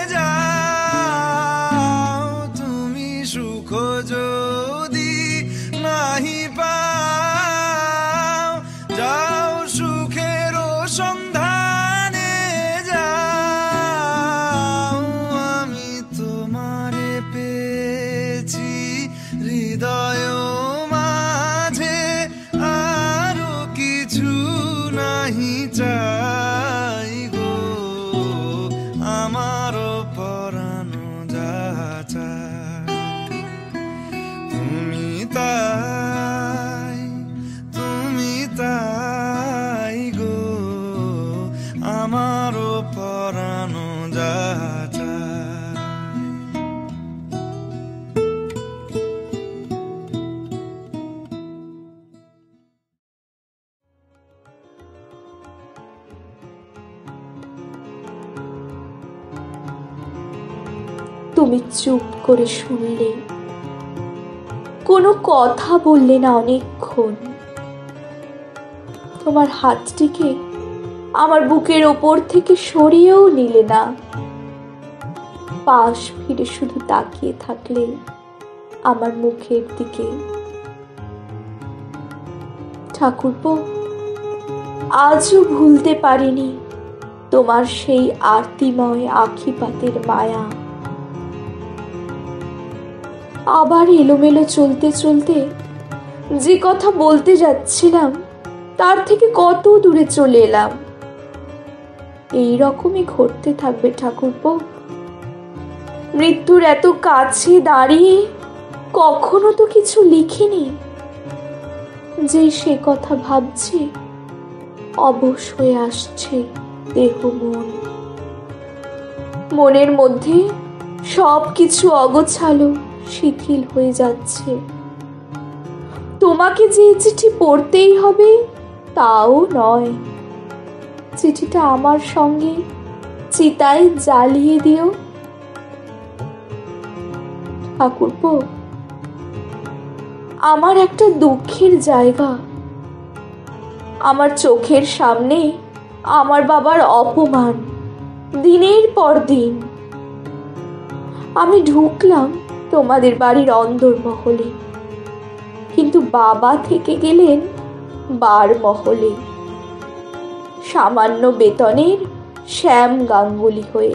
যাও। তুমি সুখ যদি নাহি পাও, যাও সুখের সন্ধানে যাও। আমি তোমারে পেয়েছি হৃদয় মাঝে, আরো কিছু নাহি চাই গো। আমারও পরানো যাহা চায় তুমি তুমি চুপ করে শুনলে, কোনো কথা বললে না অনেকক্ষণ। তোমার হাতটিকে আমার বুকের ওপর থেকে সরিয়েও নিলে না, পাশ ফিরে শুধু তাকিয়ে থাকলে আমার মুখের দিকে। ঠাকুরপো, আজও ভুলতে পারিনি তোমার সেই আরতিময় আখিপাতের মায়া। আবার এলোমেলো চলতে চলতে যে কথা বলতে যাচ্ছিলাম তার থেকে কত দূরে চলে এলাম। এই রকমই ঘটতে থাকবে ঠাকুরপো। মৃত্যুর এত কাছে দাঁড়িয়ে কখনো তো কিছু লিখিনি, যে সে কথা ভাবছি অবশ হয়ে আসছে দেহ মন। মনের মধ্যে সব কিছু অগোছালো শিথিল হয়ে যাচ্ছে। তোমাকে যে চিঠি পড়তেই হবে তাও নয়, চিঠিটা আমার সঙ্গে চিতায় জ্বালিয়ে দিও। ঠাকুরপো, আমার একটা দুঃখের জায়গা। আমার চোখের সামনে আমার বাবার অপমান দিনের পর দিন। আমি ঢুকলাম তোমাদের বাড়ির অন্দরমহলে, কিন্তু বাবা থেকে গেলেন বার মহলে, সামান্য বেতনের শ্যাম গাঙ্গুলি হয়ে।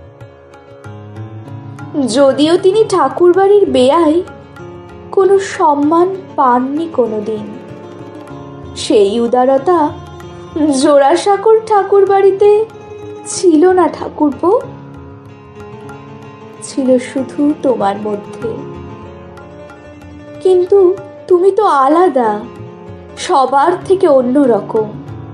যদিও তিনি ঠাকুর বাড়ির বেয়াই, কোনো সম্মান পাননি কোনোদিন। সেই উদারতা জোড়াসাঁকোর ঠাকুর বাড়িতে ছিল না ঠাকুরপো, ছিল শুধু তোমার মধ্যে। কিন্তু তুমি তো আলাদা, সবার থেকে অন্যরকম।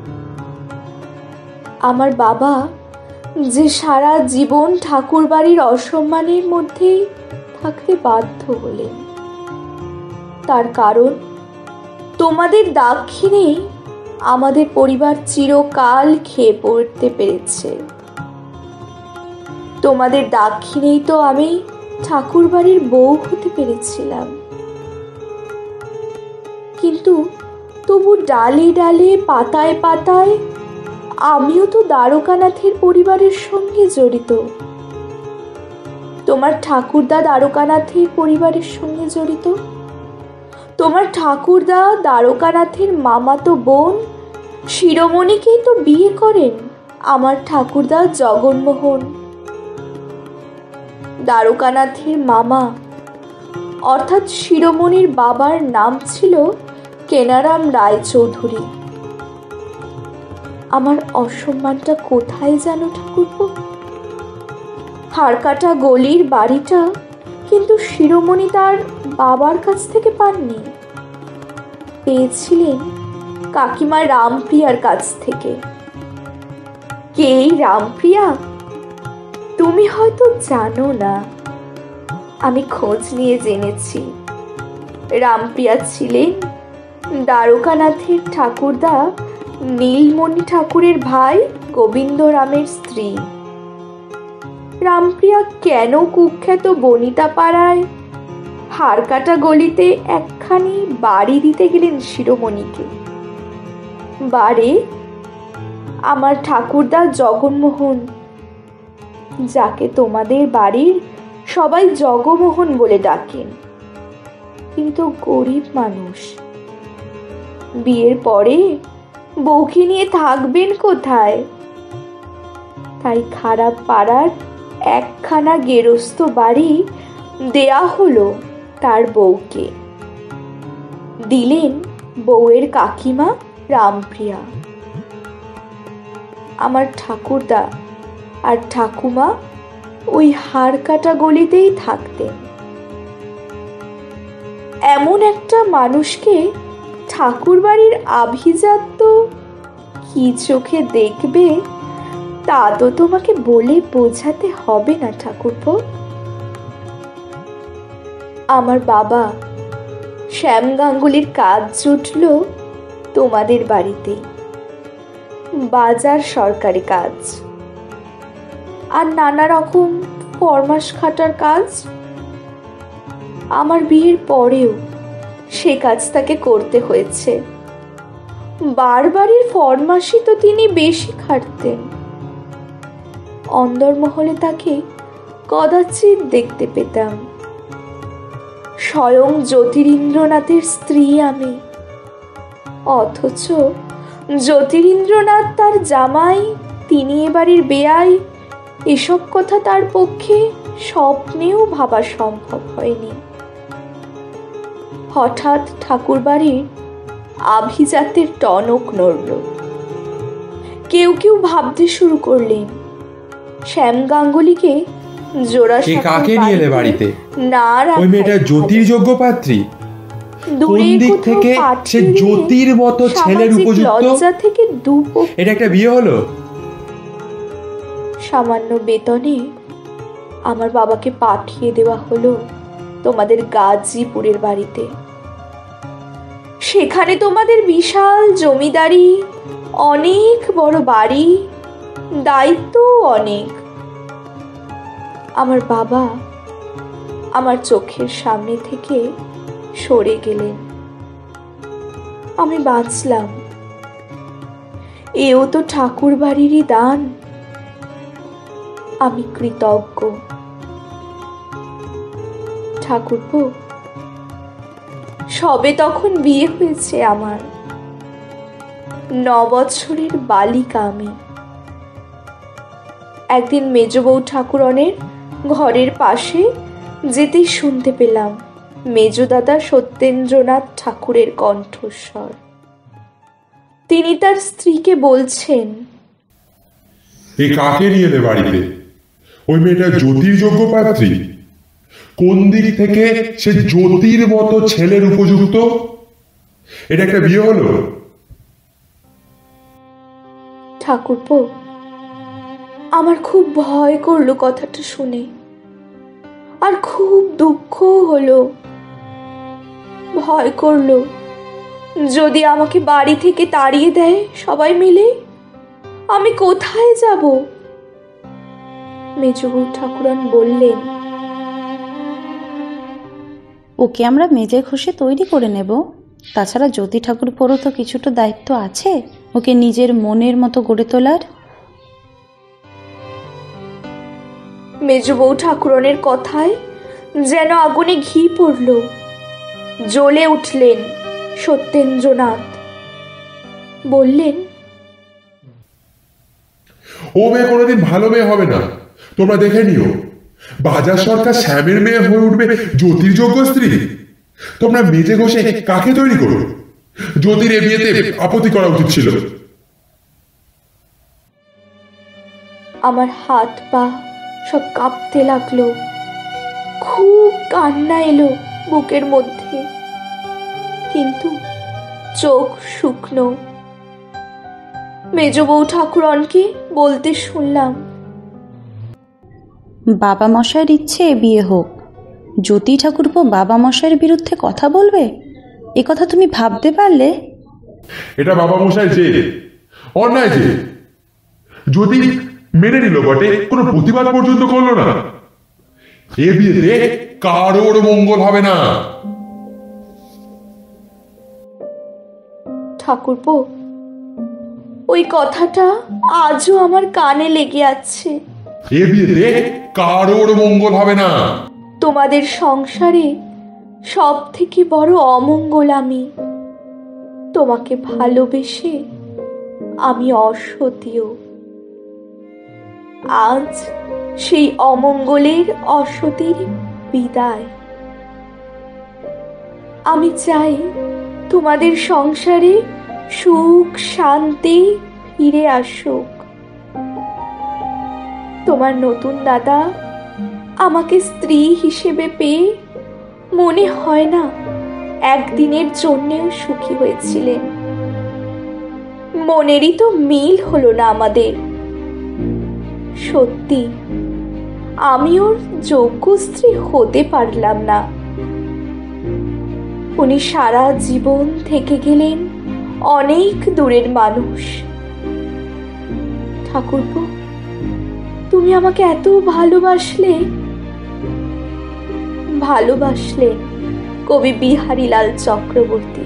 আমার বাবা যে সারা জীবন ঠাকুর বাড়ির অসম্মানের মধ্যেই থাকতে বাধ্য হলেন, তার কারণ তোমাদের দাক্ষিণেই আমাদের পরিবার চিরকাল খেয়ে পড়তে পেরেছে। তোমাদের দাক্ষিণেই তো আমি ঠাকুর বাড়ির বউ হতে পেরেছিলাম। কিন্তু তবু ডালে ডালে পাতায় পাতায় আমিও তো দ্বারকানাথের পরিবারের সঙ্গে জড়িত। তোমার ঠাকুরদা দ্বারকানাথের পরিবারের সঙ্গে জড়িত। তোমার ঠাকুরদা দ্বারকানাথের মামাতো বোন শিরোমণিকেই তো বিয়ে করেন আমার ঠাকুরদা জগন্মোহন। দ্বারকানাথের মামা অর্থাৎ শিরোমণির বাবার নাম ছিল কেনারাম রায়চৌধুরী। আমার অসম্মানটা কোথায় জানো ঠাকুরপো? হাড়কাটা গলির বাড়িটা কিন্তু শিরোমণি তার বাবার কাছ থেকে পাননি, পেয়েছিলেন কাকিমা রামপ্রিয়ার কাছ থেকে। কে এই রামপ্রিয়া? তুমি হয়তো জানো না, আমি খোঁজ নিয়ে জেনেছি। রামপ্রিয়া ছিলেন দ্বারকানাথের ঠাকুরদা নীলমণি ঠাকুরের ভাই গোবিন্দরামের স্ত্রী। রামপ্রিয়া কেন কুখ্যাত বনিতা পাড়ায় হাড়কাটা গলিতে একখানি বাড়ি দিতে গেলেন শিরোমণিকে? বাড়ি আমার ঠাকুরদা জগন্মোহন, যাকে তোমাদের বাড়ির সবাই জগমোহন বলে ডাকেন, কিন্তু গরিব মানুষ। বিয়ের পরে বউকে নিয়ে থাকবেন কোথায়? তাই খারাপ পাড়ার একখানা গেরস্ত বাড়ি দেয়া হলো তার বউকে। দিলেন বউয়ের কাকিমা রামপ্রিয়া। আমার ঠাকুরদা আর ঠাকুমা ওই হাড়কাটা গলিতেই থাকতেন। এমন একটা মানুষকে ঠাকুর বাড়ির আভিজাত তো কি চোখে দেখবে তা তো তোমাকে বলে বোঝাতে হবে না ঠাকুরপো। আমার বাবা শ্যাম গাঙ্গুলির কাজ জুটল তোমাদের বাড়িতে, বাজার সরকারি কাজ, আর নানা রকম ফরমাস খাটার কাজ। আমার বিয়ের পরেও সে কাজ তাকে করতে হয়েছে। বারবারের ফরমাসই তো তিনি বেশি খাটতেন। অন্দরমহলে তাকে কদাচিৎ দেখতে পেতাম। স্বয়ং জ্যোতিরিন্দ্রনাথের স্ত্রী আমি, অথচ জ্যোতিরিন্দ্রনাথ তার জামাই, তিনি এ বাড়ির বেয়াই, এসব কথা তার পক্ষে স্বপ্নেও ভাবা সম্ভব হয়নি। হঠাৎ ঠাকুর বাড়ির আভিজাত্যের টনক নড়ল। কেউ কেউ ভাবতে শুরু করলেন শ্যাম গাঙ্গুলিকে এ কাকে নিয়ে এলে বাড়িতে? না, ওই মেয়েটা জ্যোতির্যোগ্য পাত্রী? কোন দিক থেকে সে জ্যোতির মতো ছেলের উপযুক্ত? থেকে দুপ এটা একটা বিয়ে হলো? সামান্য বেতনে আমার বাবাকে পাঠিয়ে দেওয়া হলো তোমাদের গাজীপুরের বাড়িতে। সেখানে তোমাদের বিশাল জমিদারি, অনেক বড় বাড়ি, দায়িত্ব অনেক। আমার বাবা আমার চোখের সামনে থেকে সরে গেলেন। আমি বাঁচলাম। এও তো ঠাকুর বাড়িরই দান। আমি কৃতজ্ঞ। ঠাকুরপো, সবে তখন বিয়ে হয়েছে আমার। ন বছরের বালিকা আমি। একদিন মেজ বউ ঠাকুরনের ঘরের পাশে যেতেই শুনতে পেলাম মেজদাদা সত্যেন্দ্রনাথ ঠাকুরের কণ্ঠস্বর। তিনি তার স্ত্রীকে বলছেন, এ কাকে নিয়ে এলে বাড়িতে? ওই মেয়েটা জ্যোতির্যোগ্য পাত্রী? কোন দিক থেকে সে জ্যোতির মতো ছেলের উপযুক্ত? এটা একটা বিয়ে হলো? ঠাকুরপো, আমার খুব ভয় করলো কথাটা শুনে, আর খুব দুঃখ হলো। ভয় করলো যদি আমাকে বাড়ি থেকে তাড়িয়ে দেয় সবাই মিলে, আমি কোথায় যাব? মেজবউ ঠাকুরন বললেন, ওকে আমরা মেজে ঘষে তৈরি করে নেব। তাছাড়া জ্যোতি ঠাকুরপোরও তো কিছুটা দায়িত্ব আছে ওকে নিজের মনের মতো গড়ে তোলার। মেজবউ ঠাকুরনের কথায় যেন আগুনে ঘি পড়ল। জ্বলে উঠলেন সত্যেন্দ্রনাথ। বললেন, ও মেয়ে কোনোদিন ভালো মেয়ে হবে না, তোমরা দেখে নিও। বাজার সরকার শ্যামের মেয়ে হয়ে উঠবে জ্যোতির্যোগ্য স্ত্রী। তোমরা মেজে ঘষে কাকে তৈরি করো? জ্যোতির এ বিয়েতে আপত্তি করা উচিত ছিল। আমার হাত পা সব কাঁপতে লাগলো। খুব কান্না এলো বুকের মধ্যে, কিন্তু চোখ শুকনো। মেজবউ ঠাকুরনকে বলতে শুনলাম, বাবা মশাইয়ের ইচ্ছে বিয়ে হোক। জ্যোতি ঠাকুরপো বাবা মশাইয়ের বিরুদ্ধে কথা বলবে, এ কথা তুমি ভাবতে পারলে? এটা বাবা মশাই যে অন্যায়, যে যদি মেনে নিল বটে, কোনো প্রতিবাদ পর্যন্ত করলো না। এ বিয়েতে কারোর মঙ্গল হবে না। ঠাকুরপো, ওই কথাটা আজও আমার কানে লেগে আছে। এ বিয়েতে কারোর মঙ্গল হবে না। তোমাদের সংসারে সব থেকে বড় অমঙ্গল আমি। তোমাকে ভালোবেসে আমি অসতীও। আজ সেই অমঙ্গলের অসতীর বিদায়। আমি চাই তোমাদের সংসারে সুখ শান্তি ফিরে আসুক। তোমার নতুন দাদা আমাকে স্ত্রী হিসেবে পেয়ে মনে হয় না একদিনের জন্যেও সুখী হয়েছিলেন। মনেরই তো মিল হলো না আমাদের। সত্যি আমি ওর যোগ্য স্ত্রী হতে পারলাম না। উনি সারা জীবন থেকে গেলেন অনেক দূরের মানুষ। ঠাকুরপো, তুমি তুমি আমাকে এত ভালোবাসলে। ভালোবাসলেন কবি বিহারীলাল চক্রবর্তী।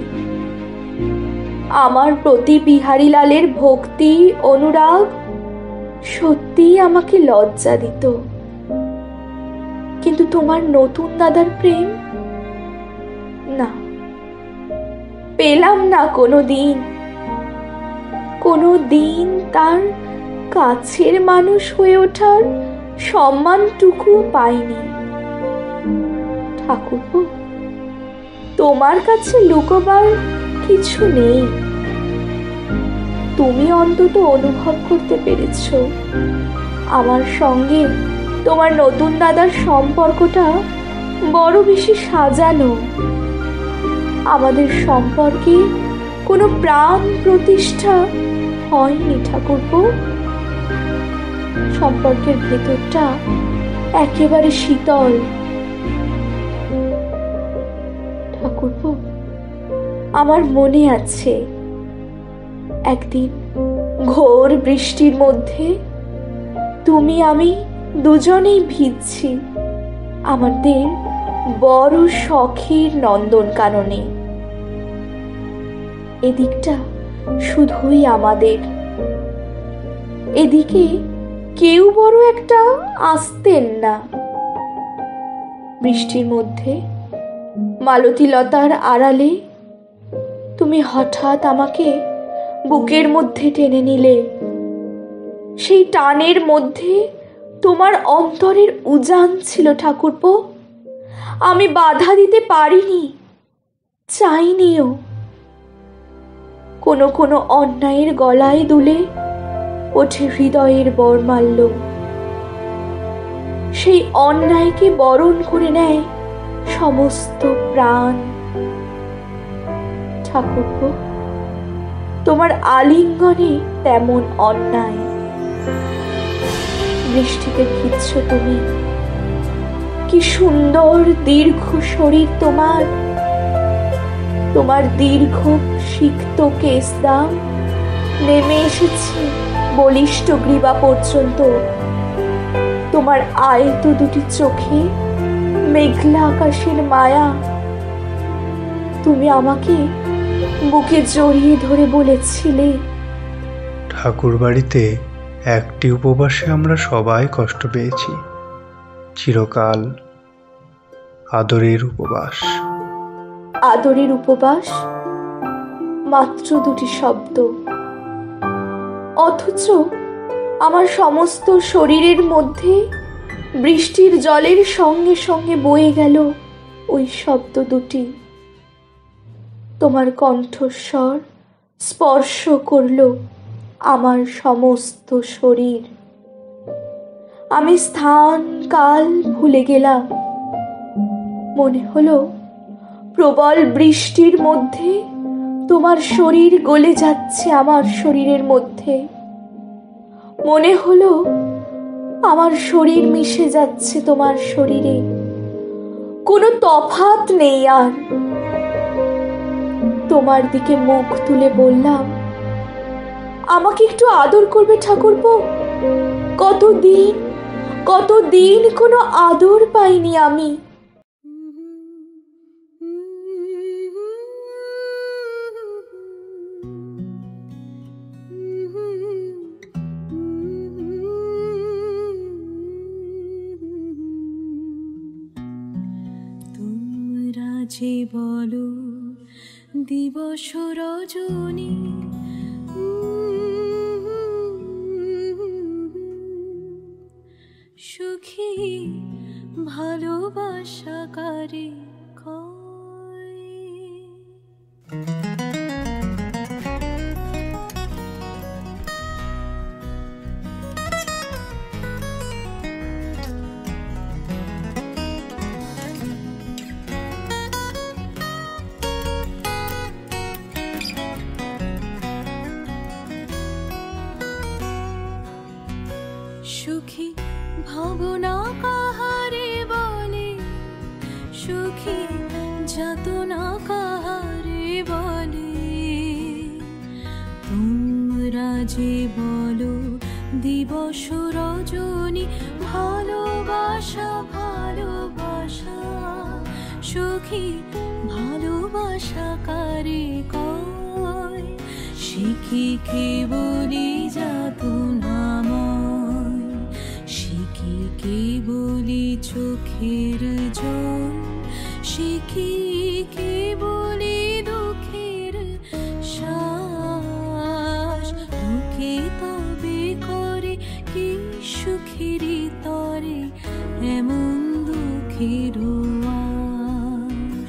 আমার প্রতি বিহারীলালের ভক্তি অনুরাগ সত্যি আমাকে লজ্জা দিত। কিন্তু তোমার নতুন দাদার প্রেম না, পেলাম না কোনো দিন। কোনো দিন তার কাছের মানুষ হয়ে ওঠার সম্মানটুকু পাইনি। ঠাকুরপো, তোমার কাছে লুকোবার কিছু নেই। তুমি অন্তত অনুভব করতে পেরেছ আমার সঙ্গে তোমার নতুন দাদার সম্পর্কটা বড় বেশি সাজানো। আমাদের সম্পর্কে কোনো প্রাণ প্রতিষ্ঠা হয়নি ঠাকুরপো। সম্পর্কের ভেতরটা একেবারে শীতল। ঠাকুরপো, আমার মনে আছে একদিন ঘোর বৃষ্টির মধ্যে তুমি আমি দুজনেই ভিজছি আমাদের বড় শখের নন্দনকাননে। এদিকটা শুধুই আমাদের, এদিকে কেউ বড় একটা আসতেন না। বৃষ্টির মধ্যে মালতীলতার আড়ালে তুমি হঠাৎ আমাকে বুকের মধ্যে টেনে নিলে। সেই টানের মধ্যে তোমার অন্তরের উজান ছিল ঠাকুরপো। আমি বাধা দিতে পারিনি, চাইনিও। কোনো কোনো অন্যায়ের গলায় দুলে ওঠে হৃদয়ের বরমাল্য। সেই অন্যায়কে বরণ করে নেয় সমস্ত প্রাণ। ঠাকুরপো, তোমার আলিঙ্গনে তেমন অন্যায়। বৃষ্টিতে ভিজছ তুমি, কি সুন্দর দীর্ঘ শরীর তোমার। তোমার দীর্ঘ সিক্ত কেশদাম নেমে এসেছে বলিষ্ঠ গ্রীবা পর্যন্ত। তোমার আয়ত দুটি চোখে মেঘলা আকাশের মায়া। তুমি আমাকে বুকে জড়িয়ে ধরে বলেছিলে, ঠাকুর বাড়িতে একটি উপবাসে আমরা সবাই কষ্ট পেয়েছি, চিরকাল আদরের উপবাস। আদরের উপবাস মাত্র দুটি শব্দ, অথচ আমার সমস্ত শরীরের মধ্যে বৃষ্টির জলের সঙ্গে সঙ্গে বয়ে গেল ওই শব্দ দুটি। তোমার কণ্ঠস্বর স্পর্শ করল আমার সমস্ত শরীর। আমি স্থান কাল ভুলে গেলাম। মনে হলো প্রবল বৃষ্টির মধ্যে তোমার শরীর গলে যাচ্ছে আমার শরীরের মধ্যে। মনে হলো আমার শরীর মিশে যাচ্ছে তোমার শরীরে। কোনো তফাৎ নেই আর। তোমার দিকে মুখ তুলে বললাম, আমাকে একটু আদর করবে ঠাকুরপো। কতদিন কতদিন কোনো আদর পাইনি আমি। তোমরা যে বলো দিবস রজনী, সুখী ভালোবাসা কারে কয়। সুখী ভাবনা কাহারে বলে, সুখী যাতনা কাহারে বলে। তোমরা যে বলো দিবস রজনী, সুখী ভালোবাসা কারে কয়, শিখি কে বলি যাতনাময়, শিখি কে বলি চোখের জল, শিখি কে বলি দুঃখের শ্বাস, দুঃখে তবে করে কি সুখের তরে এমন দুঃখের আশ।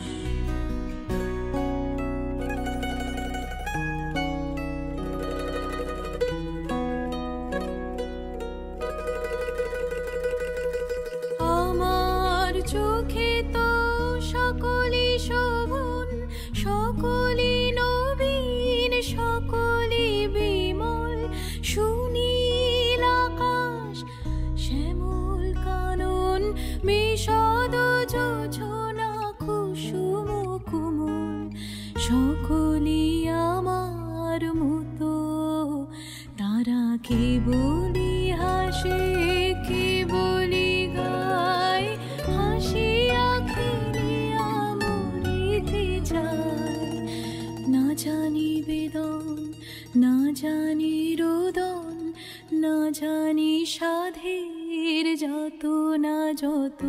আমার চোখে তো সকলি শোভন, সকলি নবীন, সকলি বিমল, সুনীল আকাশ, শ্যামল কানন, বিষাদ যোজনা, কুসুম কুমল, সকলি আমার মতো। তারা কে বলি হাসে, কে বলি গায়, হাসিয়া খেলিয়া মরিতে যায়। না জানি বেদন, না জানি রোদন, না জানি সাধের যত না যত।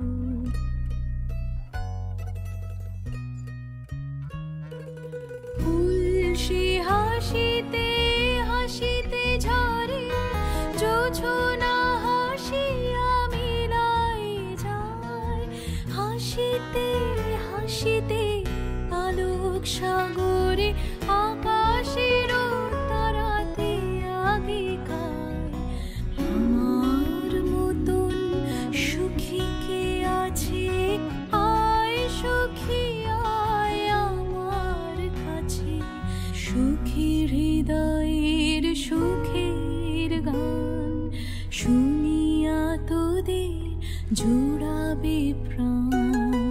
ফুল সে হাসিতে হাসিতে ঝরে, জোছনা হাসিয়া মিলাই যায়। হাসিতে হাসিতে আলোক সাগরে, আকাশের তারাতে আগে গায়। আমার মতন সুখী কে আছে, আয় সুখী আয় আমার কাছে। সুখী হৃদয়ের সুখের গান, শুনিয়া তোদের জোড়াবে প্রাণ।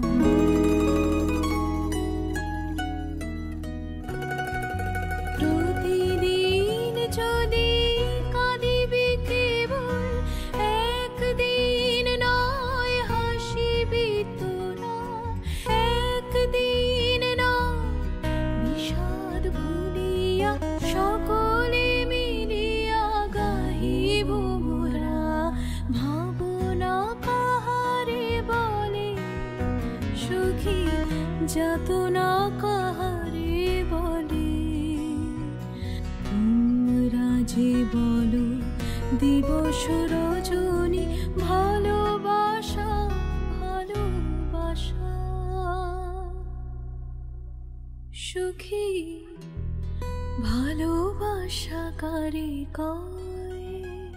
প্রতিদিন যদি কাঁদিবি কেবল, একদিন নয় হাসিবি তোরা, একদিন নয় বিষাদ ভুলিয়া সকলে মিলিয়া গাহিব মোরা। ভাবনা কাহারে বলে সুখী, যাতনা কাহারে বলে। তোমরা যে বলো দিবস রজনী, ভালোবাসা ভালোবাসা। সুখী ভালোবাসা কারে কয়।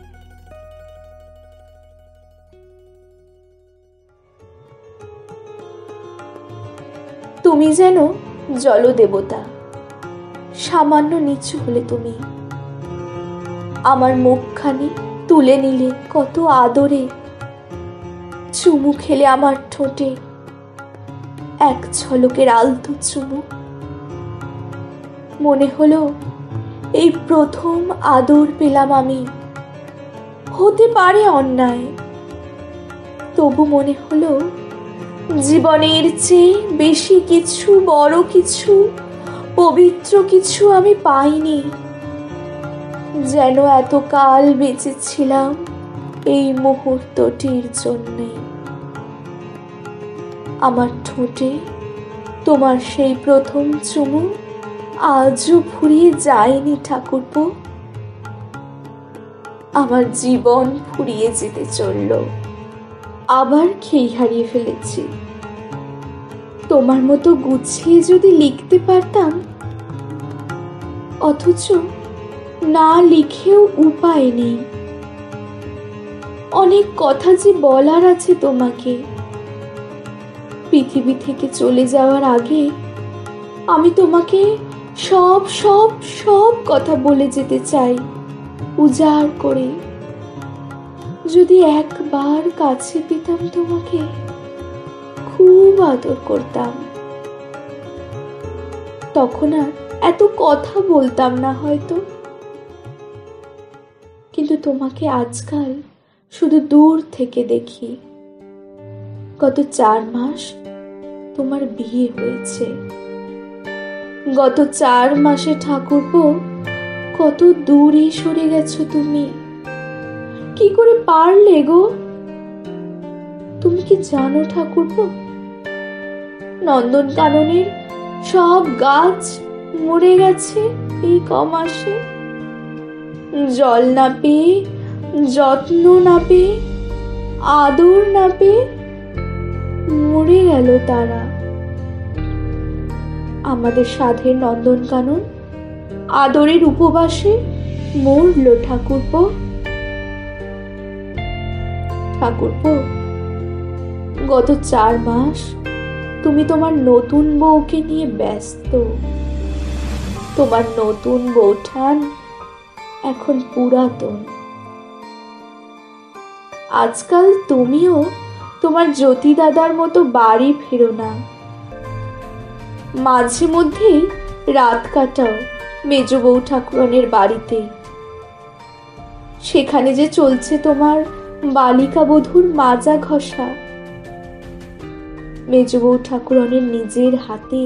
তুমি যেন জলদেবতা, সামান্য নিচু হলে তুমি। আমার মুখখানি তুলে নিলে কত আদরে, চুমু খেলে আমার ঠোঁটে এক ঝলকের আলতো চুমু। মনে হলো এই প্রথম আদর পেলাম আমি। হতে পারে অন্যায়, তবু মনে হলো জীবনের চেয়ে বেশি কিছু, বড় কিছু, পবিত্র কিছু আমি পাইনি। যেন এতকাল বেঁচেছিলাম এই মুহূর্তটির জন্যে। আমার ঠোঁটে তোমার সেই প্রথম চুমু আজও ফুরিয়ে যায়নি ঠাকুরপো। আমার জীবন ফুরিয়ে যেতে চলল। আবার খেই হারিয়ে ফেলেছি। তোমার মতো গুছিয়ে যদি লিখতে পারতাম, অথচ না লিখেও উপায় নেই। অনেক কথা যে বলার আছে তোমাকে। পৃথিবী থেকে চলে যাওয়ার আগে আমি তোমাকে সব সব সব কথা বলে যেতে চাই, উজাড় করে। যদি একবার কাছে পেতাম তোমাকে, খুব আদর করতাম। তখন আর এত কথা বলতাম না হয়তো, কিন্তু তোমাকে আজকাল শুধু দূর থেকে দেখি। গত চার মাস তোমার বিয়ে হয়েছে। গত চার মাসে ঠাকুরপো কত দূরে সরে গেছো তুমি। কি করে পারলে গো? তুমি কি জানো ঠাকুরপো, নন্দনকাননের সব গাছ মরে গেছে এই ক মাসে। জল না পেয়ে, যত্ন না পেয়ে, আদর না পেয়ে মরে গেল তারা। আমাদের সাধের নন্দনকানন আদরের উপবাসে মরল ঠাকুরপো। ঠাকুরপো, গত চার মাস তুমি তোমার নতুন বউকে নিয়ে ব্যস্ত। তোমার নতুন বউঠান এখন পুরাতন। আজকাল তুমিও তোমার জ্যোতি দাদার মতো বাড়ি ফেরো না। মাঝে মধ্যেই রাত কাটাও মেজ বউ ঠাকুরনের বাড়িতে। সেখানে যে চলছে তোমার বালিকা বধূর মাজা ঘষা। মেজ বউ ঠাকুরনের নিজের হাতে।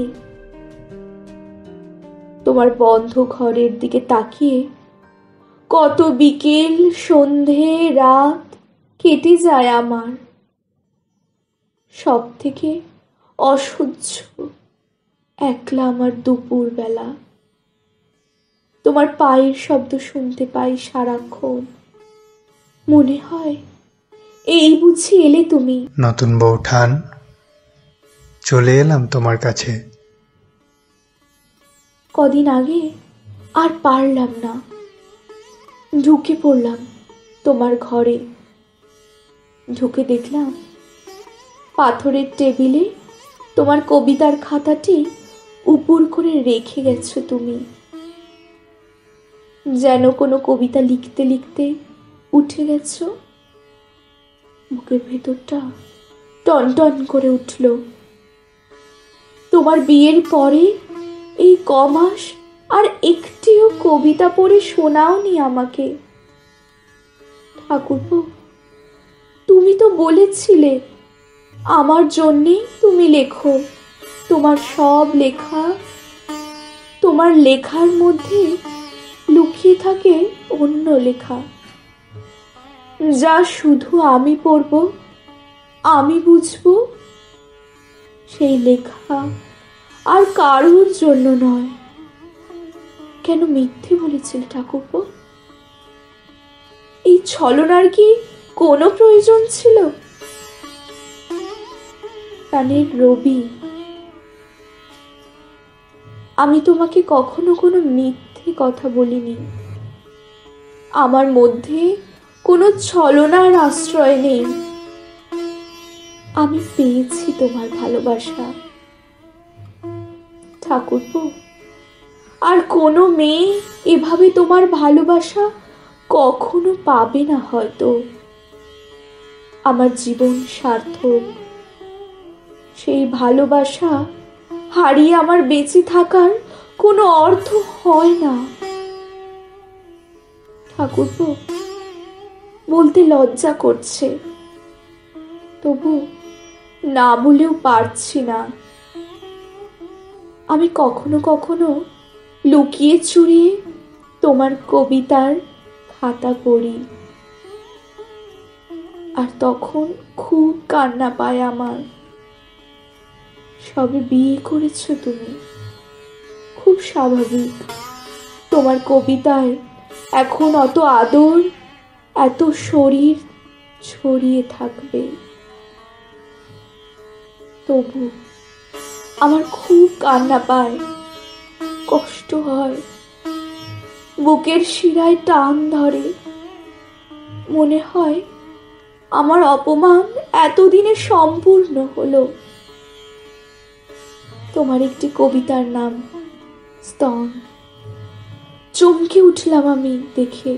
তোমার বন্ধ ঘরের দিকে তাকিয়ে কত বিকেল, সন্ধে, রাত কেটে যায় আমার। সব থেকে অসহ্য একলা আমার দুপুর বেলা। তোমার পায়ের শব্দ শুনতে পাই সারাক্ষণ। মনে হয় এই বুঝি এলে তুমি। নতুন বউঠান, চলে এলাম তোমার কাছে। কদিন আগে আর পারলাম না, ঢুকে পড়লাম তোমার ঘরে। ঢুকে দেখলাম পাথরের টেবিলে তোমার কবিতার খাতাটি উপর করে রেখে গেছো তুমি। যেন কোনো কবিতা লিখতে লিখতে উঠে গেছো। বুকের ভেতরটা টন টন করে উঠল। তোমার বিয়ের পরে এই ক মাস আর একটিও কবিতা পড়ে শোনাওনি আমাকে। ঠাকুরপো, তুমি তো বলেছিলে আমার জন্যেই তুমি লেখো। তোমার সব লেখা, তোমার লেখার মধ্যে লুকিয়ে থাকে অন্য লেখা, যা শুধু আমি পড়ব, আমি বুঝবো। সেই লেখা আর কারোর জন্য নয়। কেন মিথ্যে বলেছিলে ঠাকুরপো? এই ছলনার কি কোনো প্রয়োজন ছিল? প্রাণের রবি, আমি তোমাকে কখনো কোনো মিথ্যে কথা বলিনি। আমার মধ্যে কোনো ছলনার আশ্রয় নেই। আমি পেয়েছি তোমার ভালোবাসা ঠাকুরপো। আর কোনো মেয়ে এভাবে তোমার ভালোবাসা কখনো পাবে না হয়তো। আমার জীবন সার্থক। সেই ভালোবাসা হারিয়ে আমার বেঁচে থাকার কোনো অর্থ হয় না ঠাকুরপো। বলতে লজ্জা করছে, তবু না বলেও পারছি না। আমি কখনো কখনো লুকিয়ে চুরিয়ে তোমার কবিতার খাতা পড়ি, আর তখন খুব কান্না পায় আমার। সবে বিয়ে করেছো তুমি, খুব স্বাভাবিক তোমার কবিতায় এখন অত আদর, এত শরীর ছড়িয়ে থাকবে। তবু আমার খুব কান্না পায়, কষ্ট হয়, বুকের শিরায় টান ধরে। মনে হয় আমার অপমান এতদিনে সম্পূর্ণ হলো। তোমার একটি কবিতার নাম স্তন। চমকে উঠলাম আমি দেখে।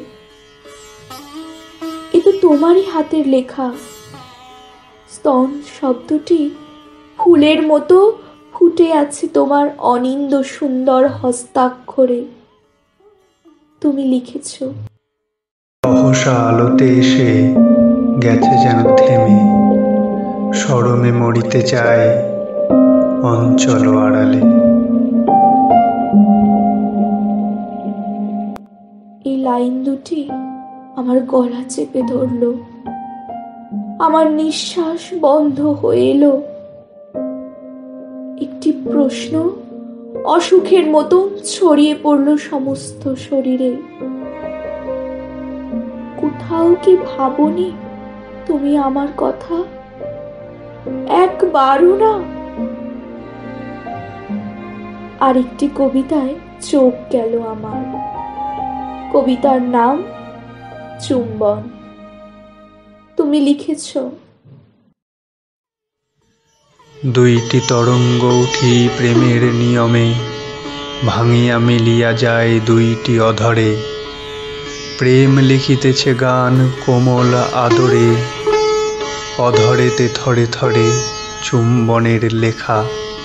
এ তো তোমারই হাতের লেখা। স্তন শব্দটি ফুলের মতো ফুটে আছে তোমার অনিন্দ সুন্দর হস্তাক্ষরে। তুমি লিখেছ, সহসা আলোতে এসে গেছে যেন থেমে, শরমে মরিতে চায় অঞ্চল আড়ালে। এই লাইন দুটি আমার গলা চেপে ধরলো, আমার নিঃশ্বাস বন্ধ হয়ে এলো। একটি প্রশ্ন অসুখের মতন ছড়িয়ে পড়ল সমস্ত শরীরে। কোথাও কি ভাবনি তুমি আমার কথা? একবারও না। আরেকটি কবিতায় চোখ গেল আমার। কবিতার নাম চুম্বন। তুমি লিখেছ, দুইটি তরঙ্গ উঠি প্রেমের নিয়মে, ভাঙিয়া মিলিয়া যায় দুইটি অধরে। প্রেম লিখিতেছে গান কোমল আদরে, অধরেতে থরে থরে চুম্বনের লেখা।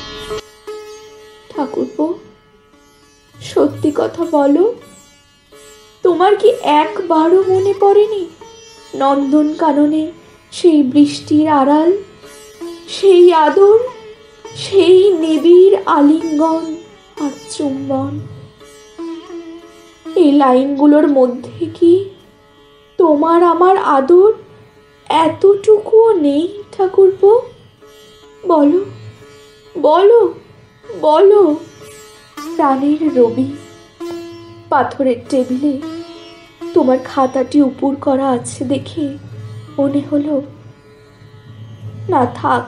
ঠাকুরপো, সত্যি কথা বলো, তোমার কি একবারও মনে পড়েনি নন্দন কাননে সেই বৃষ্টির আড়াল, সেই আদর, সেই নিবিড় আলিঙ্গন আর চুম্বন? এই লাইনগুলোর মধ্যে কি তোমার আমার আদর এতটুকুও নেই ঠাকুরপো? বলো বলো বলো। প্রাণের রবি, পাথরের টেবিলে তোমার খাতাটি উপুর করা আছে দেখে মনে হলো না থাক।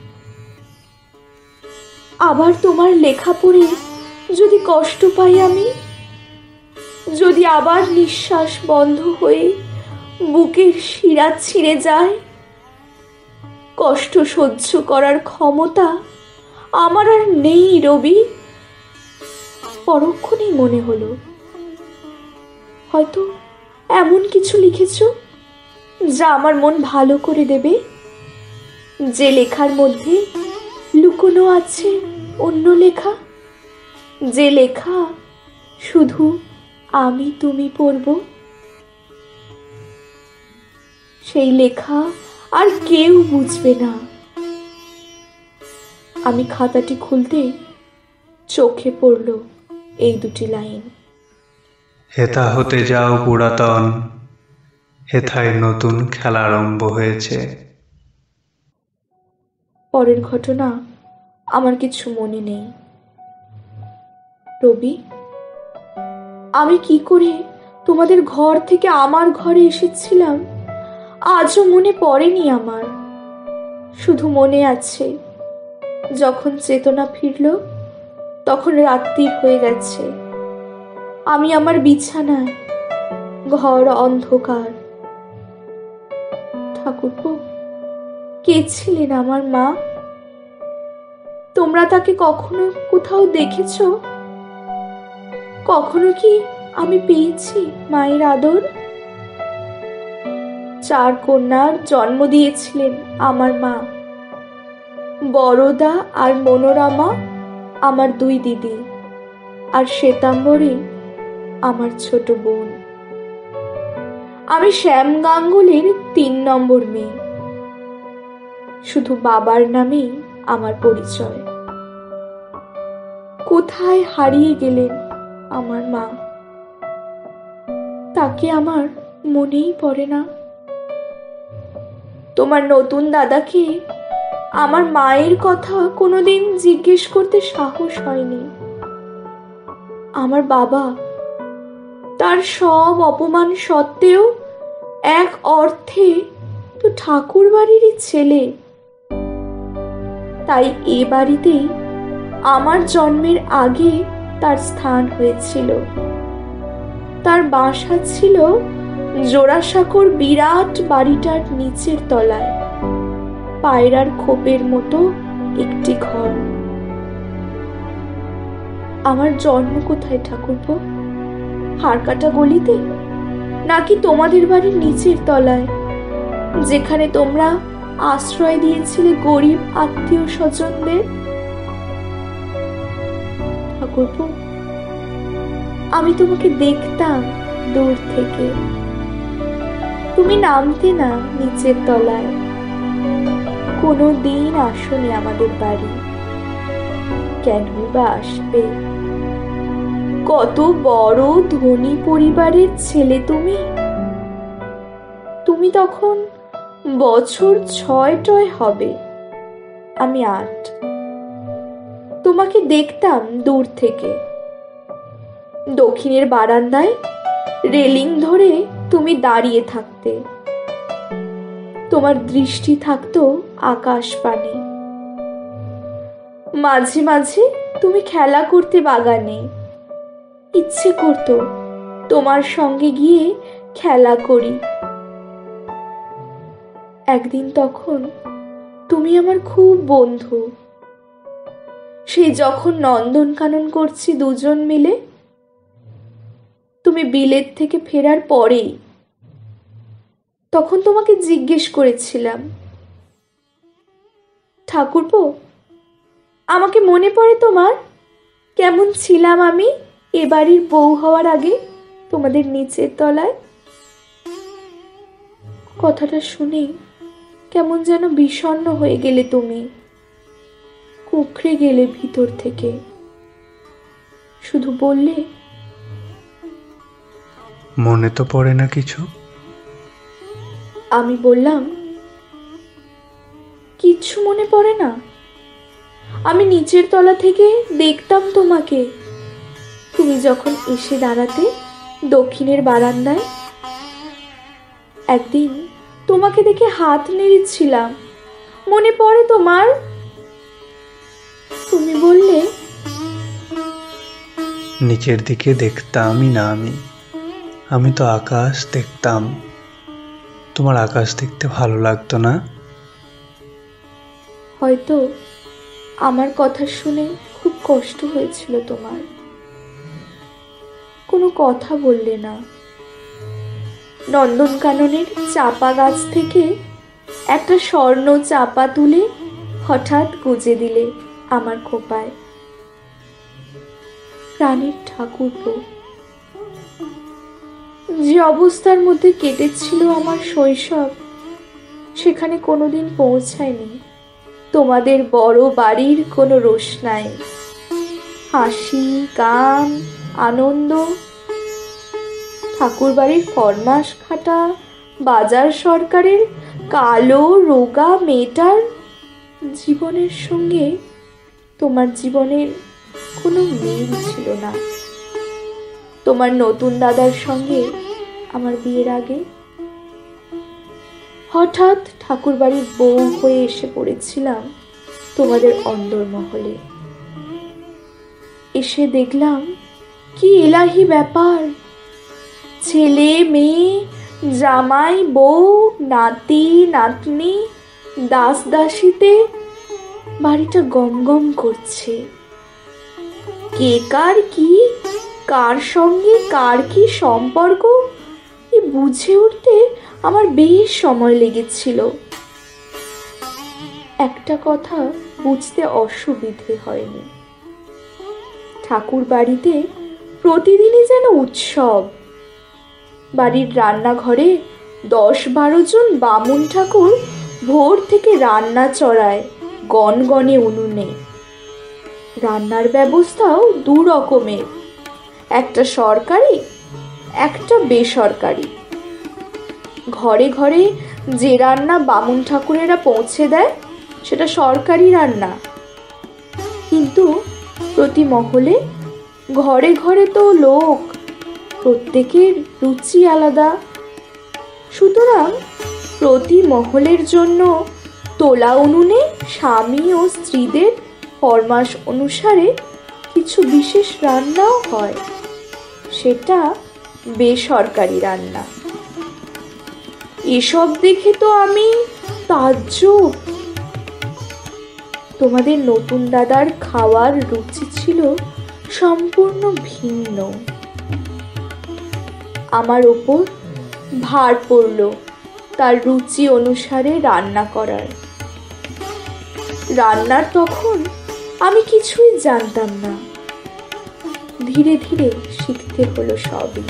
আবার তোমার লেখা পড়ে যদি কষ্ট পাই আমি, যদি আবার নিঃশ্বাস বন্ধ হয়ে বুকের শিরা ছিঁড়ে যায়, কষ্ট সহ্য করার ক্ষমতা আমার আর নেই রবি। পরক্ষণেই মনে হলো হয়তো এমন কিছু লিখেছ যা আমার মন ভালো করে দেবে, যে লেখার মধ্যে লুকোনো আছে অন্য লেখা, যে লেখা শুধু আমি তুমি পড়ব। সেই লেখা আর কেউ বুঝবে না। আমি খাতাটি খুলতে চোখে পড়ল এই দুটি লাইন। হেথা হতে যাও পুরাতন, হেথায় নতুন খেলা আরম্ভ হয়েছে। পরের ঘটনা আমার কিছু মনে নেই রবি। আমি কি করে তোমাদের ঘর থেকে আমার ঘরে এসেছিলাম আজও মনে পড়েনি আমার। শুধু মনে আছে যখন চেতনা ফিরল তখন রাত্রি হয়ে গেছে। আমি আমার বিছানায়, ঘর অন্ধকার। ঠাকুরপো, কে ছিলেন আমার মা? তোমরা তাকে কখনো কোথাও দেখেছ? কখনো কি আমি পেয়েছি মায়ের আদর? চার কন্যার জন্ম দিয়েছিলেন আমার মা। বরদা আর মনোরমা আমার দুই দিদি, আর শ্বেতাম্বরী আমার ছোট বোন। আমি শ্যাম গাঙ্গুলির তিন নম্বর মেয়ে। শুধু বাবার নামেই আমার পরিচয়। কোথায় হারিয়ে গেলেন আমার মা, তাকে আমার মনেই পড়ে না। তোমার নতুন দাদাকে আমার মায়ের কথা কোনোদিন জিজ্ঞেস করতে সাহস হয়নি। আমার বাবা তার সব অপমান সত্ত্বেও এক অর্থে তো ঠাকুর বাড়িরই ছেলে। তাই এ বাড়িতেই আমার জন্মের আগে তার স্থান হয়েছিল। তার বাসা ছিল জোড়াসাঁকোর বিরাট বাড়িটার নিচের তলায়, পায়রার খোপের মতো একটি ঘর। আমার জন্ম কোথায় ঠাকুরপো? হাড়কাটা গলিতে, নাকি তোমাদের বাড়ির নিচের তলায়, যেখানে তোমরা আশ্রয় দিয়েছিলে গরিব আত্মীয় স্বজনদের? ঠাকুরপো, আমি তোমাকে দেখতাম দূর থেকে। তুমি নামতে না নিচের তলায়। কোনো দিন আসনি আমাদের বাড়ি। কেনই বা আসবে? কত বড় ধনী পরিবারের ছেলে তুমি। তুমি তখন বছর ছয় টয় হবে, আমি আট। তোমাকে দেখতাম দূর থেকে। দক্ষিণের বারান্দায় রেলিং ধরে তুমি দাঁড়িয়ে থাকতে। তোমার দৃষ্টি থাকতো আকাশ পানে। মাঝে মাঝে তুমি খেলা করতে বাগানে। ইচ্ছে করতো তোমার সঙ্গে গিয়ে খেলা করি। একদিন তখন তুমি আমার খুব বন্ধু। সেই যখন নন্দনকানন করছি দুজন মিলে, তুমি বিলেত থেকে ফেরার পরেই, তখন তোমাকে জিজ্ঞেস করেছিলাম, ঠাকুরপো, আমাকে মনে পড়ে তোমার? কেমন ছিলাম আমি এ বাড়ির বউ হওয়ার আগে তোমাদের নিচের তলায়? কথাটা শুনেই কেমন যেন বিষণ্ণ হয়ে গেলে তুমি, কুঁকড়ে গেলে ভিতর থেকে। শুধু বললে, মনে তো পড়ে না কিছু। আমি বললাম, কিচ্ছু মনে পড়ে না? আমি নিচের তলা থেকে দেখতাম তোমাকে, তুমি যখন এসে দাঁড়াতে দক্ষিণের বারান্দায়। একদিন তোমাকে দেখে হাত নেড়েছিলাম, মনে পড়ে তোমার? তুমি বললে, নিচের দিকে দেখতামই না আমি, আমি তো আকাশ দেখতাম। তোমার আকাশ দেখতে ভালো লাগতো না? হয়তো আমার কথা শুনে খুব কষ্ট হয়েছিল তোমার। কোনো কথা বললে না। নন্দনকাননের চাপা গাছ থেকে একটা স্বর্ণ চাপা তুলে হঠাৎ গুজে দিলে আমার খোপায়। প্রাণের ঠাকুরপো, যে অবস্থার মধ্যে কেটেছিল আমার শৈশব, সেখানে কোনোদিন পৌঁছায়নি তোমাদের বড় বাড়ির কোনো রোশনাই, হাসি, গান, আনন্দ। ঠাকুর বাড়ির ফরমাস খাটা বাজার সরকারের কালো রোগা মেয়েটার জীবনের সঙ্গে তোমার জীবনের কোনো মিল ছিল না। তোমার নতুন দাদার সঙ্গে আমার বিয়ের আগে হঠাৎ ঠাকুর বাড়ির বউ হয়ে এসে পড়েছিলাম তোমাদের অন্দরমহলে। এসে দেখলাম কি এলাহি ব্যাপার! ছেলে মেয়ে, জামাই বউ, নাতি নাতনি, দাস দাসীতে বাড়িটা গম গম করছে। কে কার কি, কার সঙ্গে কার কি সম্পর্ক, এ বুঝে উঠতে আমার বেশ সময় লেগেছিল। একটা কথা বুঝতে অসুবিধে হয়নি, ঠাকুর বাড়িতে প্রতিদিনই যেন উৎসব। বাড়ির রান্নাঘরে দশ বারো জন বামুন ঠাকুর ভোর থেকে রান্না চড়ায় গনগনে উনুনে। রান্নার ব্যবস্থাও দু রকমের, একটা সরকারি, একটা বেসরকারি। ঘরে ঘরে যে রান্না বামুন ঠাকুরেরা পৌঁছে দেয় সেটা সরকারি রান্না, কিন্তু প্রতি মহলে ঘরে ঘরে তো লোক, প্রত্যেকের রুচি আলাদা। সুতরাং প্রতি মহলের জন্য তোলা উনুনে স্বামী ও স্ত্রীদের ফরমাস অনুসারে কিছু বিশেষ রান্নাও হয়, সেটা বেসরকারি রান্না। এসব দেখে তো আমি তাজ্জব। তোমাদের নতুন দাদার খাওয়ার রুচি ছিল সম্পূর্ণ ভিন্ন। আমার ওপর ভার পড়ল তার রুচি অনুসারে রান্না করার। রান্নার তখন আমি কিছুই জানতাম না, ধীরে ধীরে শিখতে হলো সবই।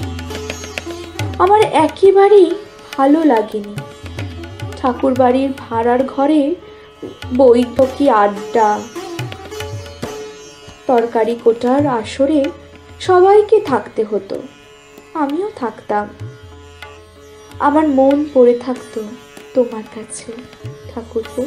আমার একেবারেই ভালো লাগেনি ঠাকুর বাড়ির ভাড়ার ঘরে বৈঠকি আড্ডা, তরকারি কোটার আসরে সবাইকে থাকতে হতো, আমিও থাকতাম। আমার মন পড়ে থাকতো তোমার কাছে ঠাকুরপো।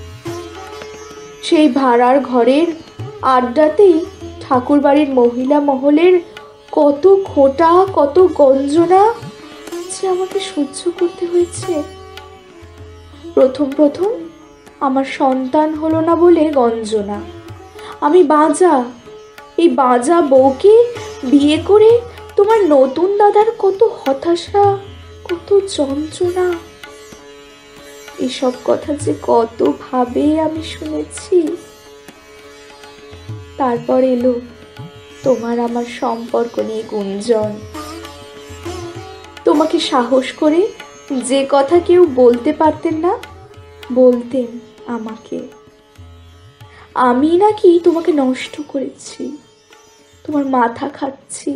সেই ভাড়ার ঘরের আড্ডাতেই ঠাকুর বাড়ির মহিলা মহলের কত খোঁটা, কত গঞ্জনা যে আমাকে সহ্য করতে হয়েছে। প্রথম প্রথম আমার সন্তান হলো না বলে গঞ্জনা, আমি বাঁজা, এই বাঁজা বউকে বিয়ে করে তোমার নতুন দাদার কত হতাশা, কত যন্ত্রণা, এসব কথা যে কত ভাবে আমি শুনেছি। তারপর এলো তোমার আমার সম্পর্ক নিয়ে গুঞ্জন। তোমাকে সাহস করে যে কথা কেউ বলতে পারতেন না, বলতেন আমাকে। আমি নাকি তোমাকে নষ্ট করেছি, তোমার মাথা খাচ্ছি।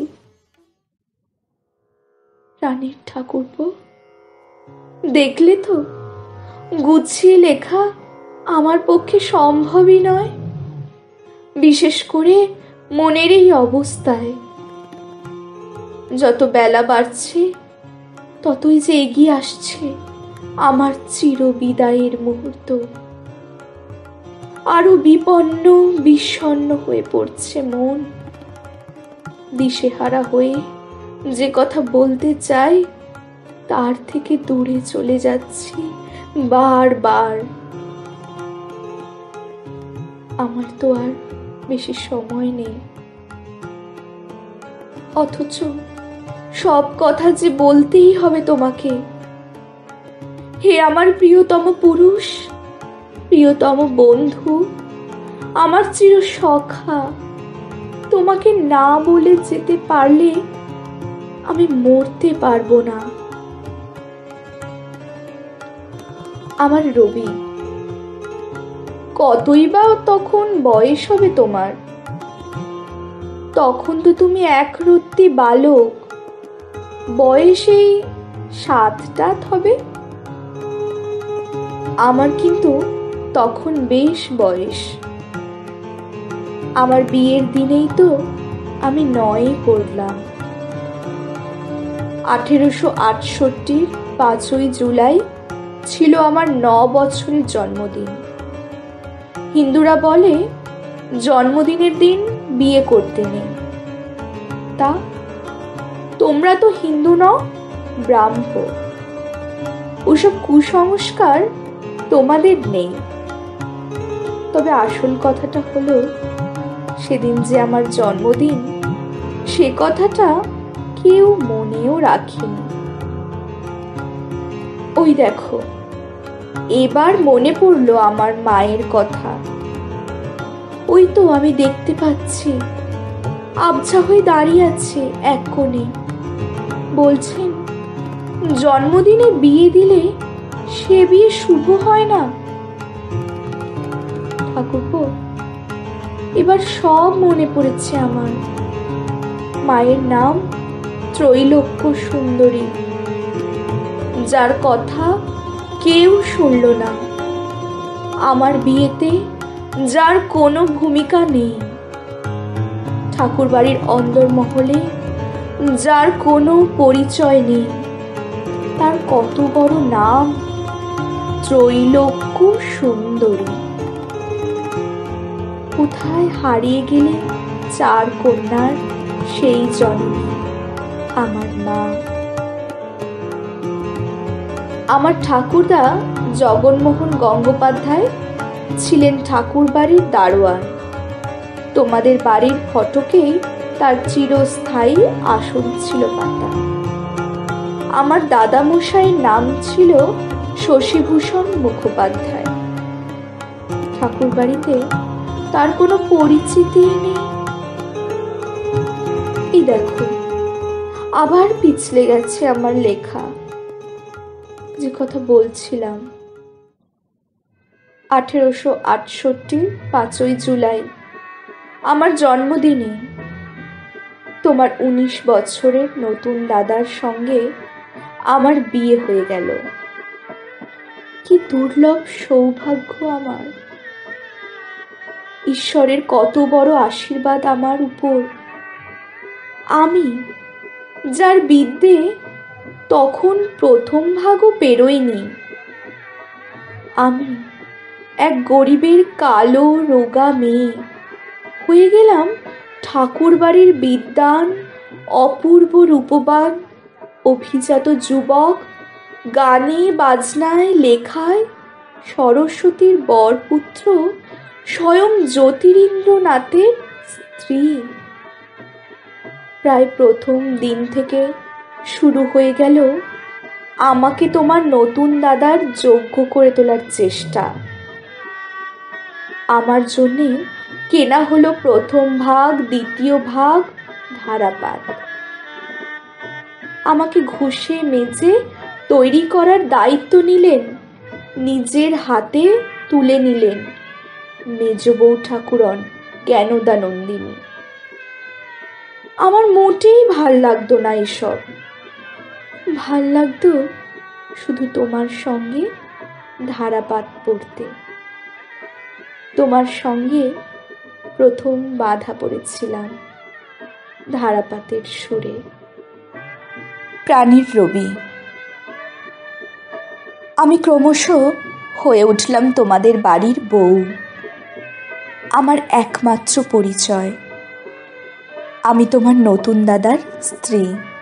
রানীর ঠাকুরপো, দেখলে তো গুছিয়ে লেখা আমার পক্ষে সম্ভবই নয়, বিশেষ করে মনের এই অবস্থায়। যত বেলা বাড়ছে ততই যে এগিয়ে আসছে আমার চিরবিদায়ের মুহূর্ত। আরো বিপন্ন বিষণ্ণ হয়ে পড়ছে মন। দিশেহারা হয়ে যে কথা বলতে চাই তার থেকে দূরে চলে যাচ্ছি বারবার। আমার তো আর বেশি সময় নেই, অথচ সব কথা যে বলতেই হবে তোমাকে। হে আমার প্রিয়তম পুরুষ, প্রিয়তম বন্ধু, আমার চির সখা, তোমাকে না বলে যেতে পারলে আমি মরতে পারবো না। আমার রবি, কতই বা তখন বয়স হবে তোমার? তখন তো তুমি একরত্তি বালক, বয়সেই সাতটা হবে। আমার কিন্তু তখন বেশ বয়স। আমার বিয়ের দিনেই তো আমি নয়ে পড়লাম। আঠেরোশো আটষট্টির পাঁচই জুলাই ছিল আমার ন বছরের জন্মদিন। হিন্দুরা বলে জন্মদিনের দিন বিয়ে করতে নেই। তা তোমরা তো হিন্দু নও, ব্রাহ্ম। ওসব কুসংস্কার তোমাদের নেই। তবে আসল কথাটা হলো, সেদিন যে আমার জন্মদিন, সে কথাটা কেউ মনেও রাখেনি। ওই দেখো, এবার মনে পড়লো আমার মায়ের কথা। ওই তো আমি দেখতে পাচ্ছি আবছা হয়ে দাঁড়িয়ে আছে এক কোণে। বলছেন, জন্মদিনে বিয়ে দিলে সে বিয়ে শুভ হয় না। ঠাকুরপো, এবার সব মনে পড়েছে আমার। মায়ের নাম ত্রৈলোক্য সুন্দরী, যার কথা কেউ শুনল না। আমার বিয়েতে যার কোনো ভূমিকা নেই। ঠাকুর বাড়ির অন্দরমহলে যার কোনো পরিচয় নেই। তার কত বড় নাম, ত্রৈলোক্য সুন্দরী। কোথায় হারিয়ে গেলে চার কন্যার সেই জননী আমার মা। আমার ঠাকুরদা জগন্মোহন গঙ্গোপাধ্যায় ছিলেন ঠাকুর বাড়ির দারোয়ান। তোমাদের বাড়ির ফটকেই তার চিরস্থায়ী আসন ছিল পাতা। আমার দাদা মশাইয়ের নাম ছিল শশীভূষণ মুখোপাধ্যায়। ঠাকুর বাড়িতে তার কোনো পরিচিতি নেই। এই দেখো, আবার পিছলে গেছে আমার লেখা। যে কথা বলছিলাম, আঠেরোশো আটষট্টির পাঁচই জুলাই আমার জন্মদিনে তোমার উনিশ বছরের নতুন দাদার সঙ্গে আমার বিয়ে হয়ে গেল। কি দুর্লভ সৌভাগ্য আমার! ঈশ্বরের কত বড় আশীর্বাদ আমার উপর। আমি যার বিদ্যে তখন প্রথম ভাগও পেরোয়নি, আমি এক গরিবের কালো রোগা মেয়ে হয়ে গেলাম ঠাকুর বাড়ির বিদ্বান, অপূর্ব রূপবান, অভিজাত যুবক, গানে বাজনায় লেখায় সরস্বতীর বরপুত্র, স্বয়ং জ্যোতিরিন্দ্রনাথের স্ত্রী। প্রায় প্রথম দিন থেকে শুরু হয়ে গেল আমাকে তোমার নতুন দাদার যোগ্য করে তোলার চেষ্টা। আমার জন্যে কেনা হলো প্রথম ভাগ, দ্বিতীয় ভাগ, ধারাপাত। আমাকে ঘুষে মেজে তৈরি করার দায়িত্ব নিলেন, নিজের হাতে তুলে নিলেন মেজ বউ ঠাকুরন জ্ঞানদানন্দিনী। আমার মোটেই ভাল লাগতো না এসব। ভাল লাগতো শুধু তোমার সঙ্গে ধারাপাত পড়তে। তোমার সঙ্গে প্রথম বাধা পড়েছিলাম ধারাপাতের সুরে। প্রাণীর রবি। আমি ক্রমশ হয়ে উঠলাম তোমাদের বাড়ির বউ, আমার একমাত্র পরিচয়। আমি তোমার নতুন দাদার স্ত্রী।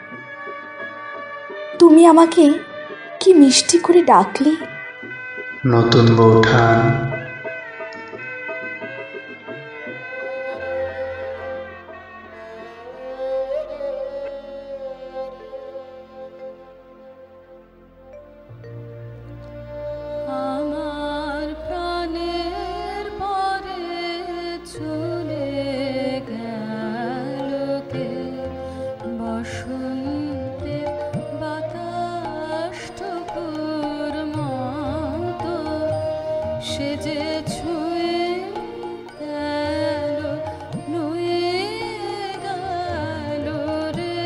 তুমি আমাকে কি মিষ্টি করে ডাকলে, নতুন বৌঠান। আমার প্রাণের পরে চলে গেল কে, বসন্তের বাতাসটুকুর মতো সে যে ছুঁয়ে গেল, নুয়ে গেল রে।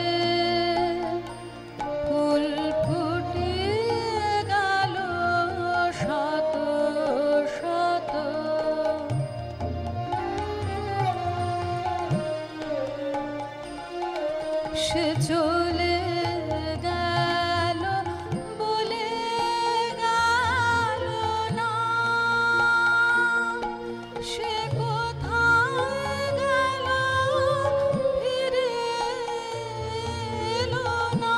ফুল ফুটিয়ে গেল শত শত, সে চলে গেল বলে গেল না, সে কোথায় গেল ফিরে এলো না।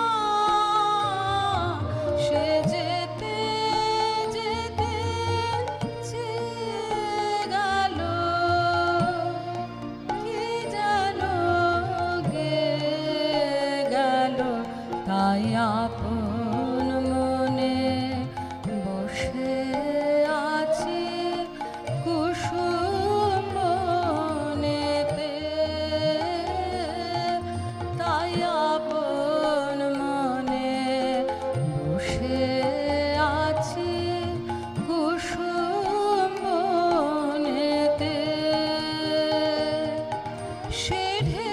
সে যেতে যেতে চেয়ে গেল, কি যেন গে গেল। তাই আপন মনে বসে আছি কুসুম বনেতে। তাই আপন মনে বসে আছি কুসুম বনেতে। সে ঢেউ